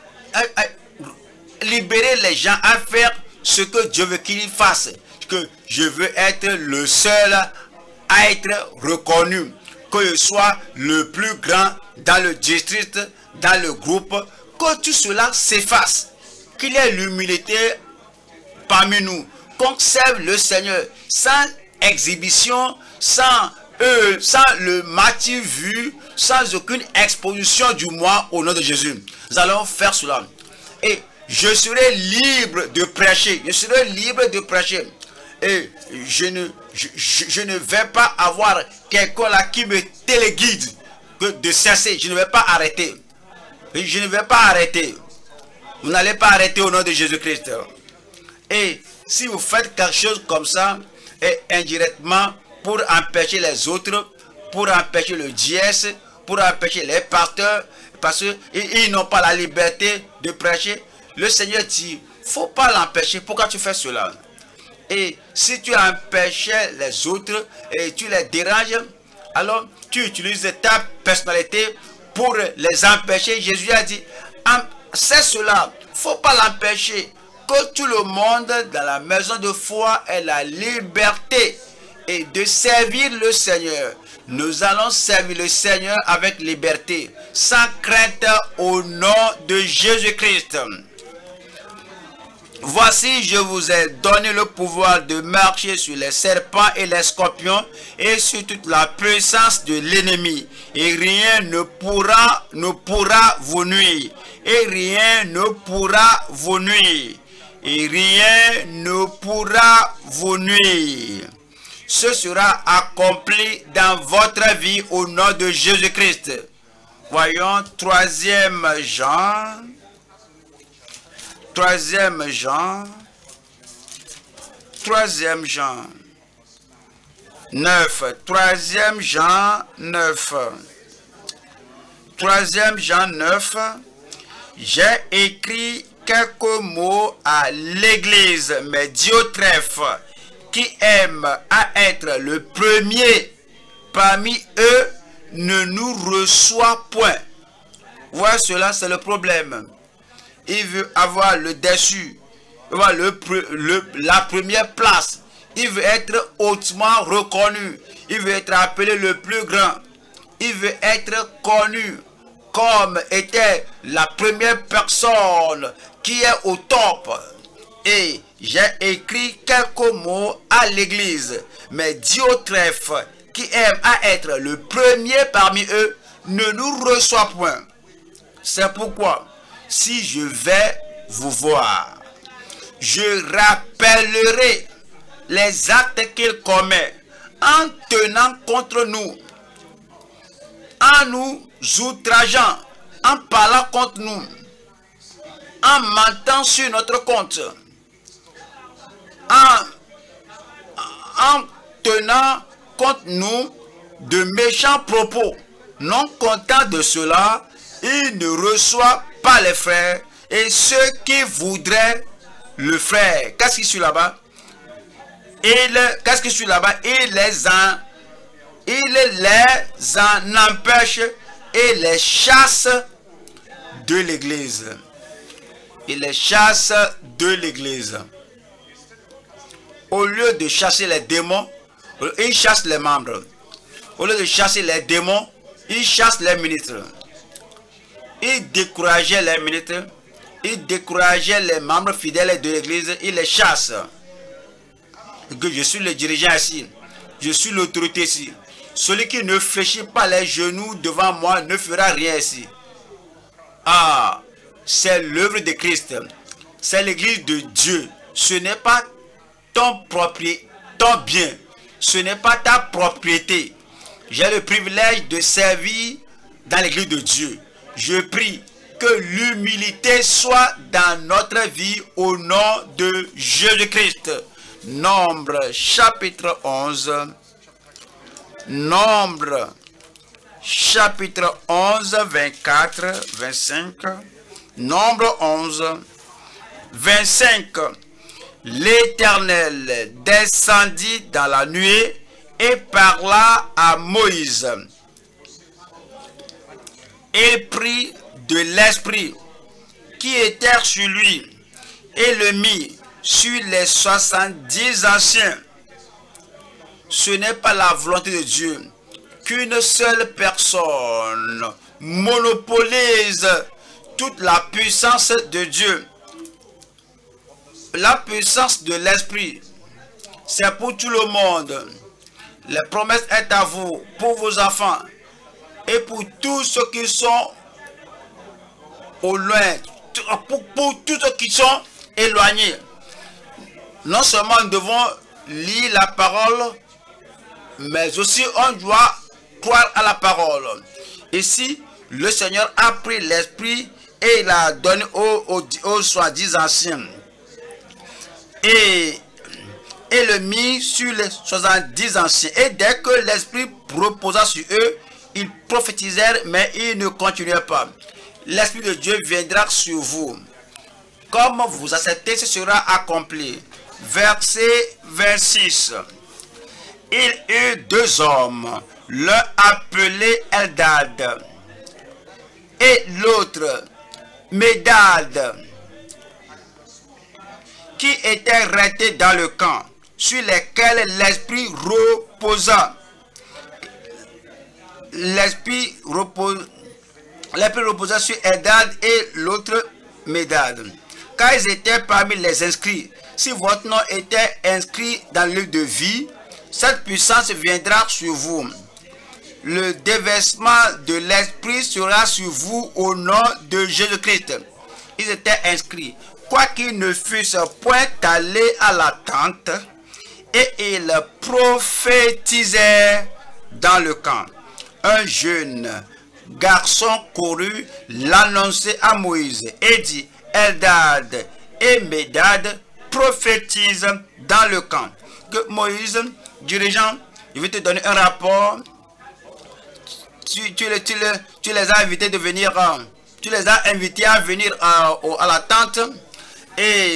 libérer les gens à faire ce que Dieu veut qu'ils fassent. Que je veux être le seul à être reconnu. Que je sois le plus grand dans le district, dans le groupe. Que tout cela s'efface. Qu'il y ait l'humilité parmi nous. Qu'on serve le Seigneur sans exhibition, sans le martyr vu, sans aucune exposition du moi au nom de Jésus. Nous allons faire cela. Et je serai libre de prêcher. Je serai libre de prêcher. Et je ne vais pas avoir quelqu'un là qui me téléguide de cesser. Je ne vais pas arrêter. Je ne vais pas arrêter. Vous n'allez pas arrêter au nom de Jésus-Christ. Et si vous faites quelque chose comme ça, et indirectement, pour empêcher les autres, pour empêcher le dièse, pour empêcher les pasteurs, parce qu'ils n'ont pas la liberté de prêcher, le Seigneur dit, il ne faut pas l'empêcher. Pourquoi tu fais cela? Et si tu empêchais les autres et tu les déranges, alors tu utilises ta personnalité pour les empêcher. Jésus a dit, c'est cela, il ne faut pas l'empêcher. Que tout le monde dans la maison de foi ait la liberté et de servir le Seigneur. Nous allons servir le Seigneur avec liberté, sans crainte au nom de Jésus-Christ. Voici, je vous ai donné le pouvoir de marcher sur les serpents et les scorpions et sur toute la puissance de l'ennemi. Et rien ne pourra vous nuire. Et rien ne pourra vous nuire. Et rien ne pourra vous nuire. Ce sera accompli dans votre vie au nom de Jésus-Christ. Voyons 3e Jean. 3e Jean 9. 3e Jean 9. 3e Jean 9. J'ai écrit quelques mots à l'église, mais Diotrephe, qui aime à être le premier parmi eux, ne nous reçoit point. Voilà, cela c'est le problème. Il veut avoir le dessus, la première place. Il veut être hautement reconnu. Il veut être appelé le plus grand. Il veut être connu comme était la première personne qui est au top. Et j'ai écrit quelques mots à l'église. Mais Diotrephe, qui aime à être le premier parmi eux, ne nous reçoit point. C'est pourquoi, si je vais vous voir, je rappellerai les actes qu'il commet en tenant contre nous, en nous outrageant, en parlant contre nous, en mentant sur notre compte, en tenant contre nous de méchants propos. Non content de cela, il ne reçoit pas les frères et ceux qui voudraient le faire. Qu'est-ce qui suit là-bas? Qu'est-ce qui suit là-bas? Il les en empêche et les chasse de l'église. Il les chasse de l'église. Au lieu de chasser les démons, il chasse les membres. Au lieu de chasser les démons, il chasse les ministres. Il décourageait les ministres, il décourageait les membres fidèles de l'église, il les chasse. Que je suis le dirigeant ici, je suis l'autorité ici. Celui qui ne fléchit pas les genoux devant moi ne fera rien ici. Ah, c'est l'œuvre de Christ, c'est l'église de Dieu. Ce n'est pas ton bien, ce n'est pas ta propriété. J'ai le privilège de servir dans l'église de Dieu. Je prie que l'humilité soit dans notre vie au nom de Jésus-Christ. Nombre chapitre 11. Nombre chapitre 11, 24, 25. Nombre 11, 25. L'Éternel descendit dans la nuée et parla à Moïse. Il prit de l'esprit qui était sur lui et le mit sur les 70 anciens. Ce n'est pas la volonté de Dieu qu'une seule personne monopolise toute la puissance de Dieu. La puissance de l'esprit, c'est pour tout le monde. La promesse est à vous, pour vos enfants et pour tous ceux qui sont au loin, pour tous ceux qui sont éloignés. Non seulement nous devons lire la parole, mais aussi on doit croire à la parole. Ici, le Seigneur a pris l'esprit et il a donné aux soi-disant anciens. Et le mit sur les 70 anciens. Et dès que l'esprit reposa sur eux, ils prophétisèrent, mais ils ne continuèrent pas. L'esprit de Dieu viendra sur vous. Comme vous acceptez, ce sera accompli. Verset 26. Il eut deux hommes, l'un appelé Eldad et l'autre Médad, qui étaient restés dans le camp, sur lesquels l'esprit reposa. L'esprit reposa sur Eldad et l'autre Médad. car ils étaient parmi les inscrits. Si votre nom était inscrit dans le livre de vie, cette puissance viendra sur vous. Le déversement de l'Esprit sera sur vous au nom de Jésus-Christ. Ils étaient inscrits. Quoiqu'ils ne fussent point allés à la tente, et ils prophétisaient dans le camp. Un jeune garçon courut l'annoncer à Moïse et dit, Eldad et Médad prophétisent dans le camp. Que Moïse, dirigeant, il veut te donner un rapport. Tu les as invités de venir, tu les as invités à venir à la tente, et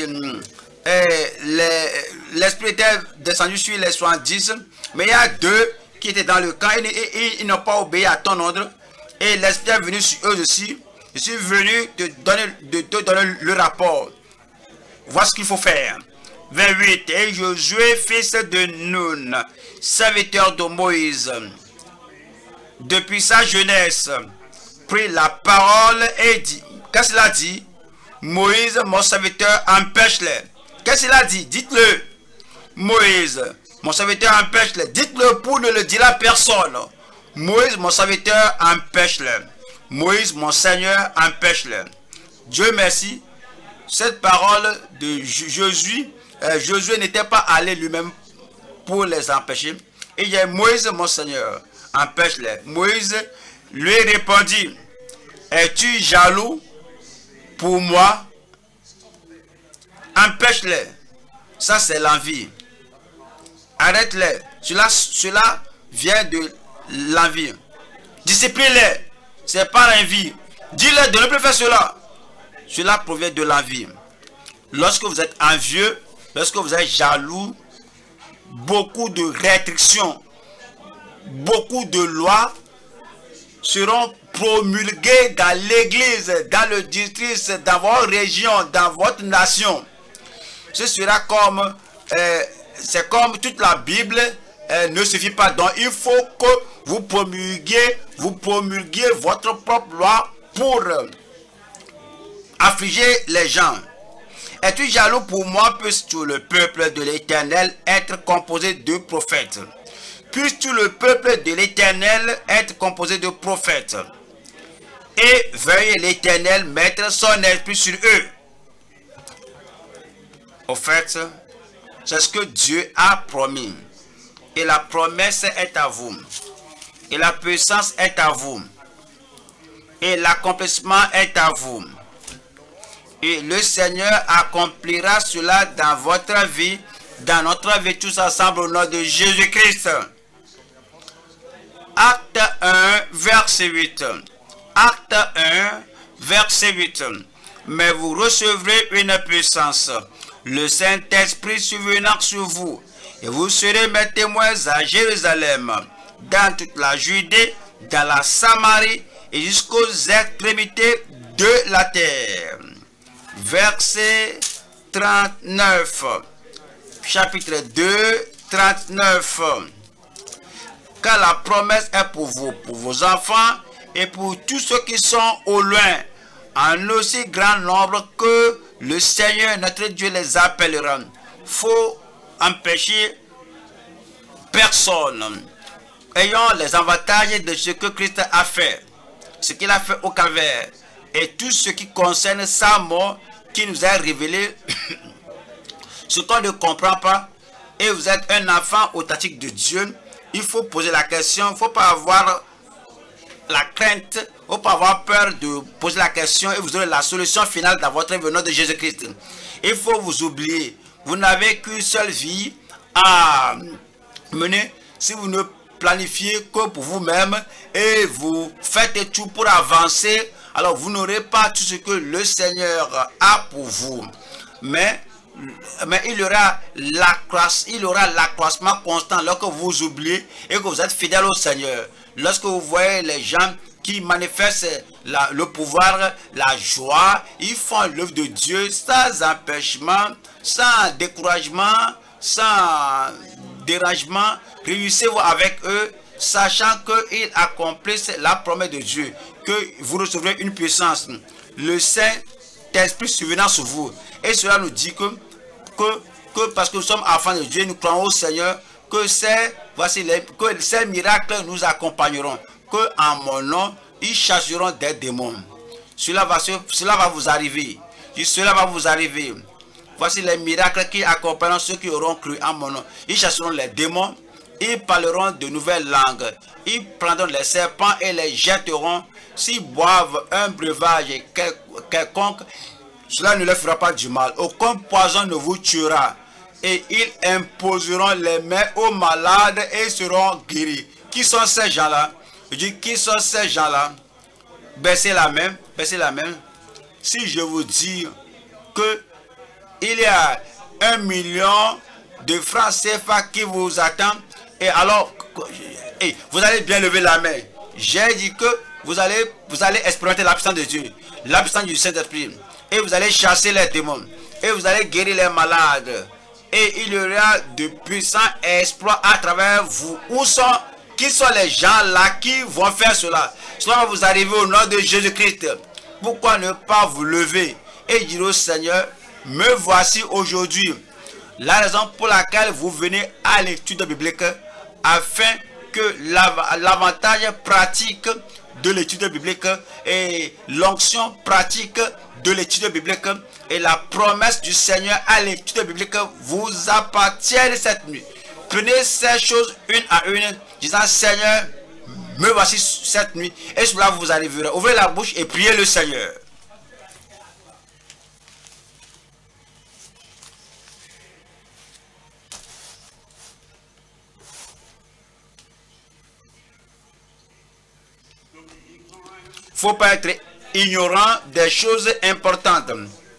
l'esprit était descendu sur les 70, mais il y a deux qui étaient dans le camp, et ils n'ont pas obéi à ton ordre, et l'esprit est venu sur eux aussi. Je suis venu te donner le rapport. Voici ce qu'il faut faire. 28. Et Josué, fils de Nun, serviteur de Moïse, depuis sa jeunesse, prit la parole et dit, qu'est-ce qu'il a dit? Moïse, mon serviteur, empêche-les. Qu'est-ce qu'il a dit? Dites-le. Moïse, mon serviteur, empêche-les. Dites-le pour ne le dire à personne. Moïse, mon serviteur, empêche-les. Moïse, mon Seigneur, empêche-les. Dieu merci. Cette parole de Josué, Josué n'était pas allé lui-même pour les empêcher. Et il y a Moïse, mon Seigneur, empêche-les. Moïse lui répondit, es-tu jaloux pour moi? Empêche-les. Ça, c'est l'envie. Arrête-les. Cela vient de l'envie. Discipline-les. C'est par envie. Dis-leur de ne plus faire cela. Cela provient de l'envie. Lorsque vous êtes envieux, lorsque vous êtes jaloux, beaucoup de restrictions, beaucoup de lois seront promulguées dans l'église, dans le district, dans votre région, dans votre nation. Ce sera comme, c'est comme toute la Bible ne suffit pas. Donc il faut que vous promulguiez votre propre loi pour affliger les gens. Es-tu jaloux pour moi, puisque le peuple de l'Éternel être composé de prophètes? Puisque le peuple de l'Éternel être composé de prophètes? Et veuille l'Éternel mettre son esprit sur eux. Au fait, c'est ce que Dieu a promis. Et la promesse est à vous. Et la puissance est à vous. Et l'accomplissement est à vous. Et le Seigneur accomplira cela dans votre vie, dans notre vie tous ensemble au nom de Jésus-Christ. Acte 1, verset 8. Acte 1, verset 8. Mais vous recevrez une puissance, le Saint-Esprit survenant sur vous, et vous serez mes témoins à Jérusalem, dans toute la Judée, dans la Samarie, et jusqu'aux extrémités de la terre. Verset 39. Chapitre 2, 39. Car la promesse est pour vous, pour vos enfants, et pour tous ceux qui sont au loin, en aussi grand nombre que le Seigneur notre Dieu les appellera. Faut empêcher personne. Ayons les avantages de ce que Christ a fait, ce qu'il a fait au calvaire, et tout ce qui concerne sa mort qui nous a révélé ce qu'on ne comprend pas. Et vous êtes un enfant authentique de Dieu. Il faut poser la question, il ne faut pas avoir la crainte, il ne faut pas avoir peur de poser la question, et vous aurez la solution finale dans votre vie au nom de Jésus-Christ. Il faut vous oublier. Vous n'avez qu'une seule vie à mener. Si vous ne planifiez que pour vous-même et vous faites tout pour avancer, alors vous n'aurez pas tout ce que le Seigneur a pour vous. Mais il y aura l'accroissement constant lorsque vous oubliez et que vous êtes fidèle au Seigneur. Lorsque vous voyez les gens qui manifestent le pouvoir, la joie, ils font l'œuvre de Dieu sans empêchement, sans découragement, sans dérangement. Réunissez-vous avec eux, sachant qu'ils accomplissent la promesse de Dieu, que vous recevrez une puissance. Le Saint Saint-Esprit survenant sur vous. Et cela nous dit que parce que nous sommes enfants de Dieu, nous croyons au Seigneur, que que ces miracles nous accompagneront. Que en mon nom, ils chasseront des démons. Cela va vous arriver. Cela va vous arriver. Voici les miracles qui accompagneront ceux qui auront cru en mon nom. Ils chasseront les démons. Ils parleront de nouvelles langues. Ils prendront les serpents et les jetteront. S'ils boivent un breuvage quelconque, cela ne leur fera pas du mal. Aucun poison ne vous tuera. Et ils imposeront les mains aux malades et seront guéris. Qui sont ces gens-là? Je dis, qui sont ces gens-là? Baissez la main. Baissez la main. Si je vous dis que il y a 1 million de francs CFA qui vous attendent, et alors, vous allez bien lever la main. J'ai dit que vous allez expérimenter la puissance de Dieu, la puissance du Saint-Esprit, et vous allez chasser les démons, et vous allez guérir les malades, et il y aura de puissants exploits à travers vous. Qui sont les gens là qui vont faire cela? Cela va vous arriver au nom de Jésus-Christ. Pourquoi ne pas vous lever et dire au Seigneur, me voici aujourd'hui. La raison pour laquelle vous venez à l'étude biblique, afin que l'avantage pratique de l'étude biblique et l'onction pratique de l'étude biblique et la promesse du Seigneur à l'étude biblique vous appartiennent cette nuit. Prenez ces choses une à une, disant, Seigneur, me voici cette nuit, et cela vous arrivera. Ouvrez la bouche et priez le Seigneur. Il ne faut pas être ignorant des choses importantes.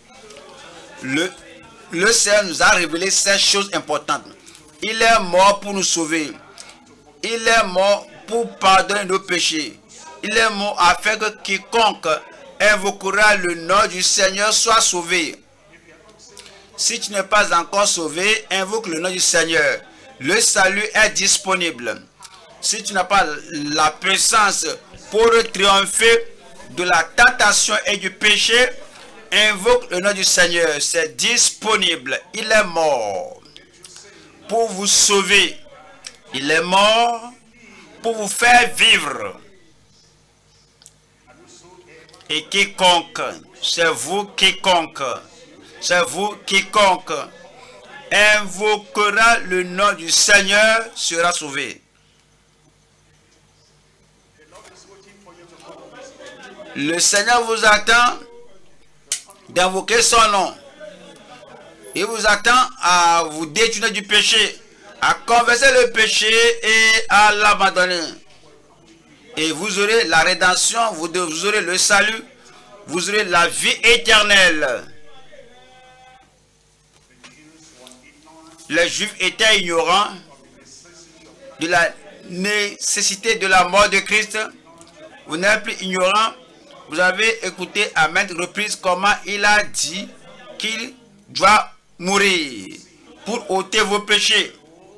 Le Seigneur nous a révélé ces choses importantes. Il est mort pour nous sauver. Il est mort pour pardonner nos péchés. Il est mort afin que quiconque invoquera le nom du Seigneur soit sauvé. Si tu n'es pas encore sauvé, invoque le nom du Seigneur. Le salut est disponible. Si tu n'as pas la puissance pour triompher de la tentation et du péché, invoque le nom du Seigneur. C'est disponible. Il est mort pour vous sauver. Il est mort pour vous faire vivre. Et quiconque, c'est vous quiconque invoquera le nom du Seigneur sera sauvé. Le Seigneur vous attend d'invoquer son nom. Il vous attend à vous détourner du péché, à converser le péché et à l'abandonner. Et vous aurez la rédemption, vous aurez le salut, vous aurez la vie éternelle. Les Juifs étaient ignorants de la nécessité de la mort de Christ. Vous n'êtes plus ignorant. Vous avez écouté à maintes reprises comment il a dit qu'il doit mourir pour ôter vos péchés.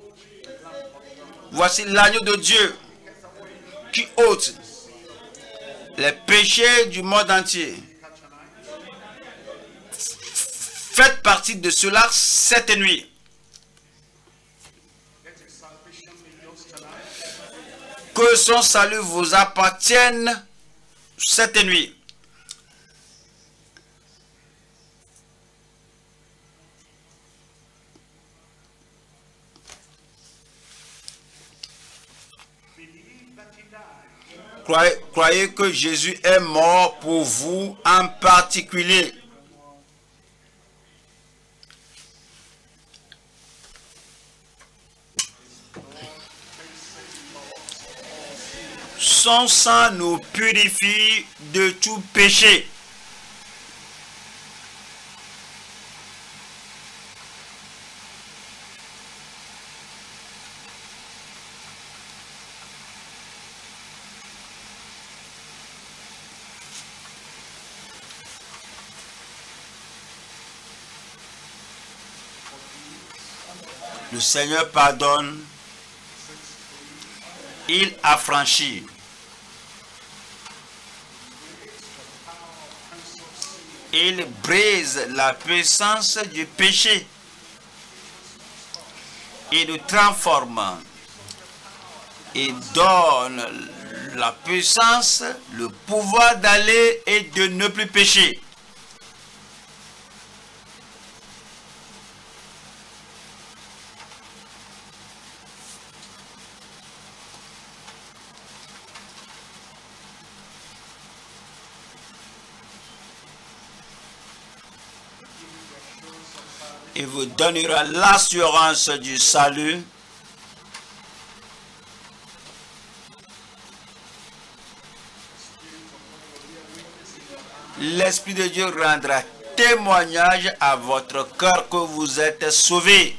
Voici l'agneau de Dieu qui ôte les péchés du monde entier. Faites partie de cela cette nuit. Que son salut vous appartienne cette nuit. Croyez que Jésus est mort pour vous en particulier. Son sang nous purifie de tout péché. Le Seigneur pardonne, il affranchit. Il brise la puissance du péché. Il nous transforme. Il donne la puissance, le pouvoir d'aller et de ne plus pécher. Il vous donnera l'assurance du salut. L'Esprit de Dieu rendra témoignage à votre cœur que vous êtes sauvés.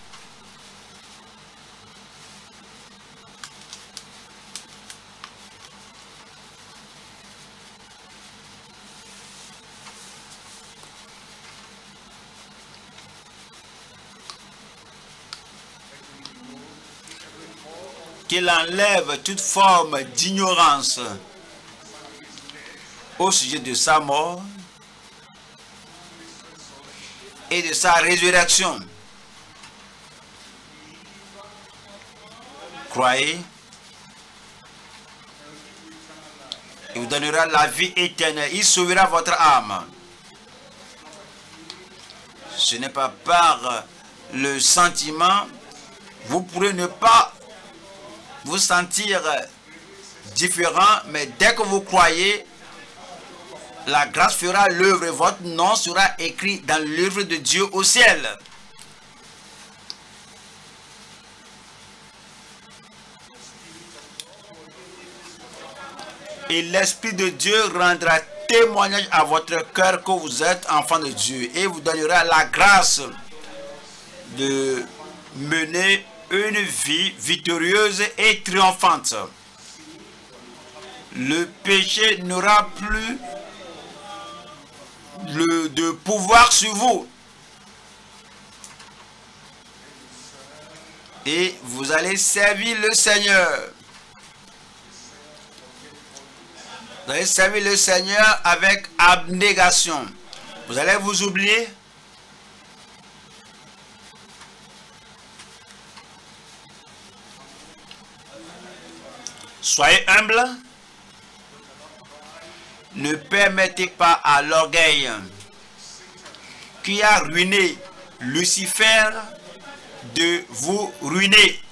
Qu'il enlève toute forme d'ignorance au sujet de sa mort et de sa résurrection. Croyez, il vous donnera la vie éternelle, il sauvera votre âme. Ce n'est pas par le sentiment, vous pourrez ne pas vous sentir différent, mais dès que vous croyez, la grâce fera l'œuvre et votre nom sera écrit dans le livre de Dieu au ciel. Et l'Esprit de Dieu rendra témoignage à votre cœur que vous êtes enfant de Dieu et vous donnera la grâce de mener une vie victorieuse et triomphante. Le péché n'aura plus de pouvoir sur vous. Et vous allez servir le Seigneur. Vous allez servir le Seigneur avec abnégation. Vous allez vous oublier. Soyez humble. Ne permettez pas à l'orgueil qui a ruiné Lucifer de vous ruiner.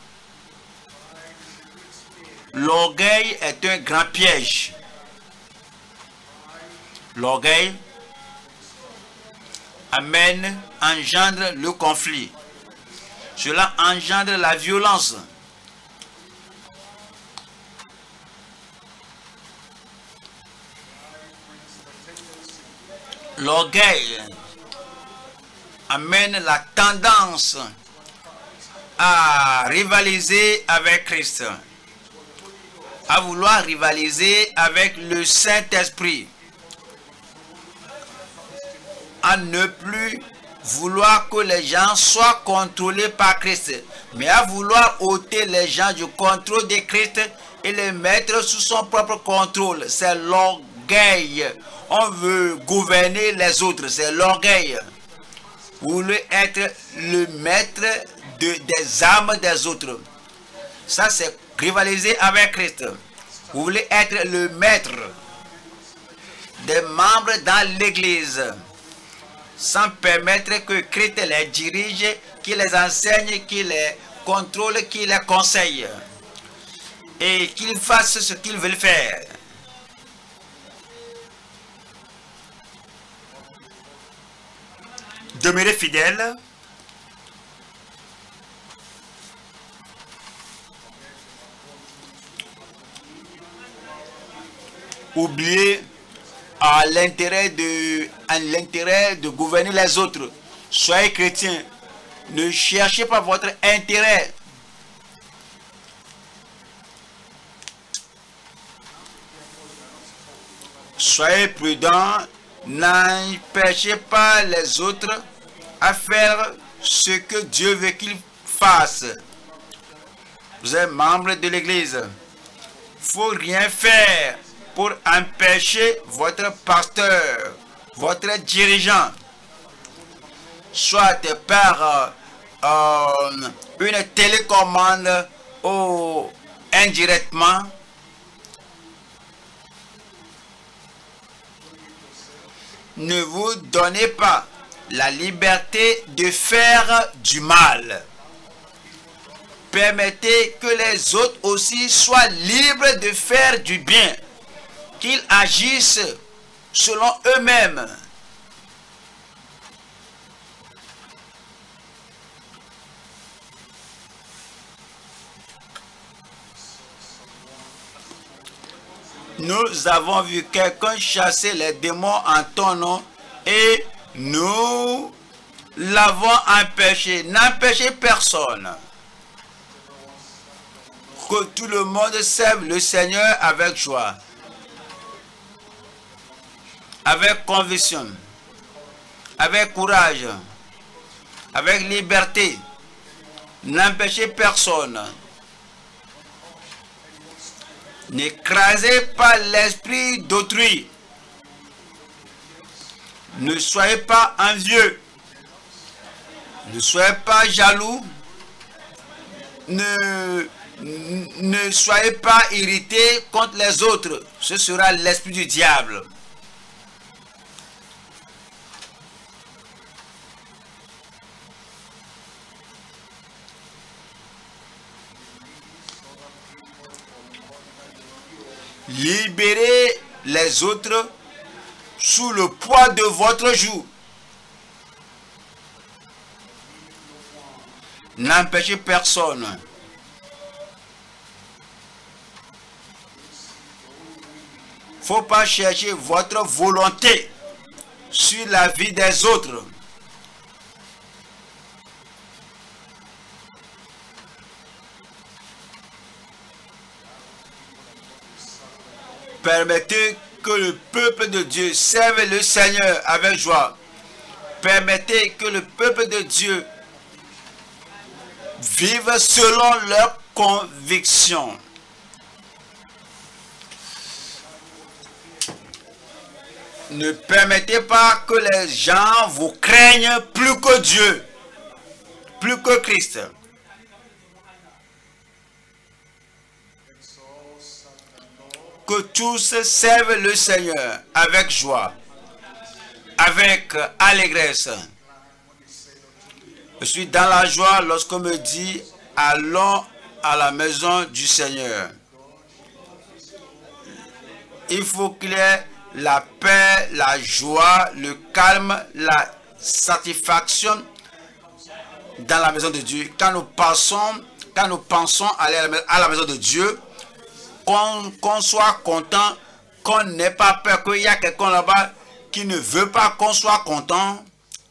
L'orgueil est un grand piège. L'orgueil engendre le conflit. Cela engendre la violence. L'orgueil amène la tendance à rivaliser avec Christ, à vouloir rivaliser avec le Saint-Esprit, à ne plus vouloir que les gens soient contrôlés par Christ, mais à vouloir ôter les gens du contrôle de Christ et les mettre sous son propre contrôle. C'est l'orgueil. On veut gouverner les autres, c'est l'orgueil. Vous voulez être le maître des âmes des autres. Ça, c'est rivaliser avec Christ. Vous voulez être le maître des membres dans l'église, sans permettre que Christ les dirige, qu'il les enseigne, qu'il les contrôle, qu'il les conseille, et qu'ils fassent ce qu'ils veulent faire. Demeurez fidèles. Oubliez l'intérêt de gouverner les autres. Soyez chrétiens. Ne cherchez pas votre intérêt. Soyez prudents. N'empêchez pas les autres à faire ce que Dieu veut qu'ils fassent. Vous êtes membre de l'église. Il ne faut rien faire pour empêcher votre pasteur votre dirigeant, soit par une télécommande ou indirectement, ne vous donnez pas la liberté de faire du mal. Permettez que les autres aussi soient libres de faire du bien, qu'ils agissent selon eux-mêmes. Nous avons vu quelqu'un chasser les démons en ton nom et nous l'avons empêché. N'empêchez personne. Que tout le monde serve le Seigneur avec joie, avec conviction, avec courage, avec liberté. N'empêchez personne. N'écrasez pas l'esprit d'autrui. Ne soyez pas envieux. Ne soyez pas jaloux. Ne soyez pas irrités contre les autres. Ce sera l'esprit du diable. Libérez les autres sous le poids de votre joug. N'empêchez personne. Faut pas chercher votre volonté sur la vie des autres. Permettez que le peuple de Dieu serve le Seigneur avec joie. Permettez que le peuple de Dieu vive selon leurs convictions. Ne permettez pas que les gens vous craignent plus que Dieu, plus que Christ. Que tous servent le Seigneur avec joie, avec allégresse. Je suis dans la joie lorsqu'on me dit allons à la maison du Seigneur. Il faut qu'il y ait la paix, la joie, le calme, la satisfaction dans la maison de Dieu. Quand nous pensons aller à la maison de Dieu, qu'on soit content, qu'on n'ait pas peur qu'il y a quelqu'un là-bas qui ne veut pas qu'on soit content.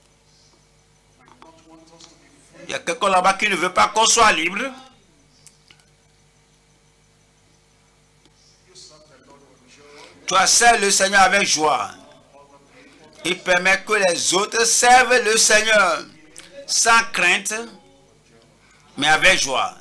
Il y a quelqu'un là-bas qui ne veut pas qu'on soit libre. Toi, serve le Seigneur avec joie. Il permet que les autres servent le Seigneur sans crainte, mais avec joie.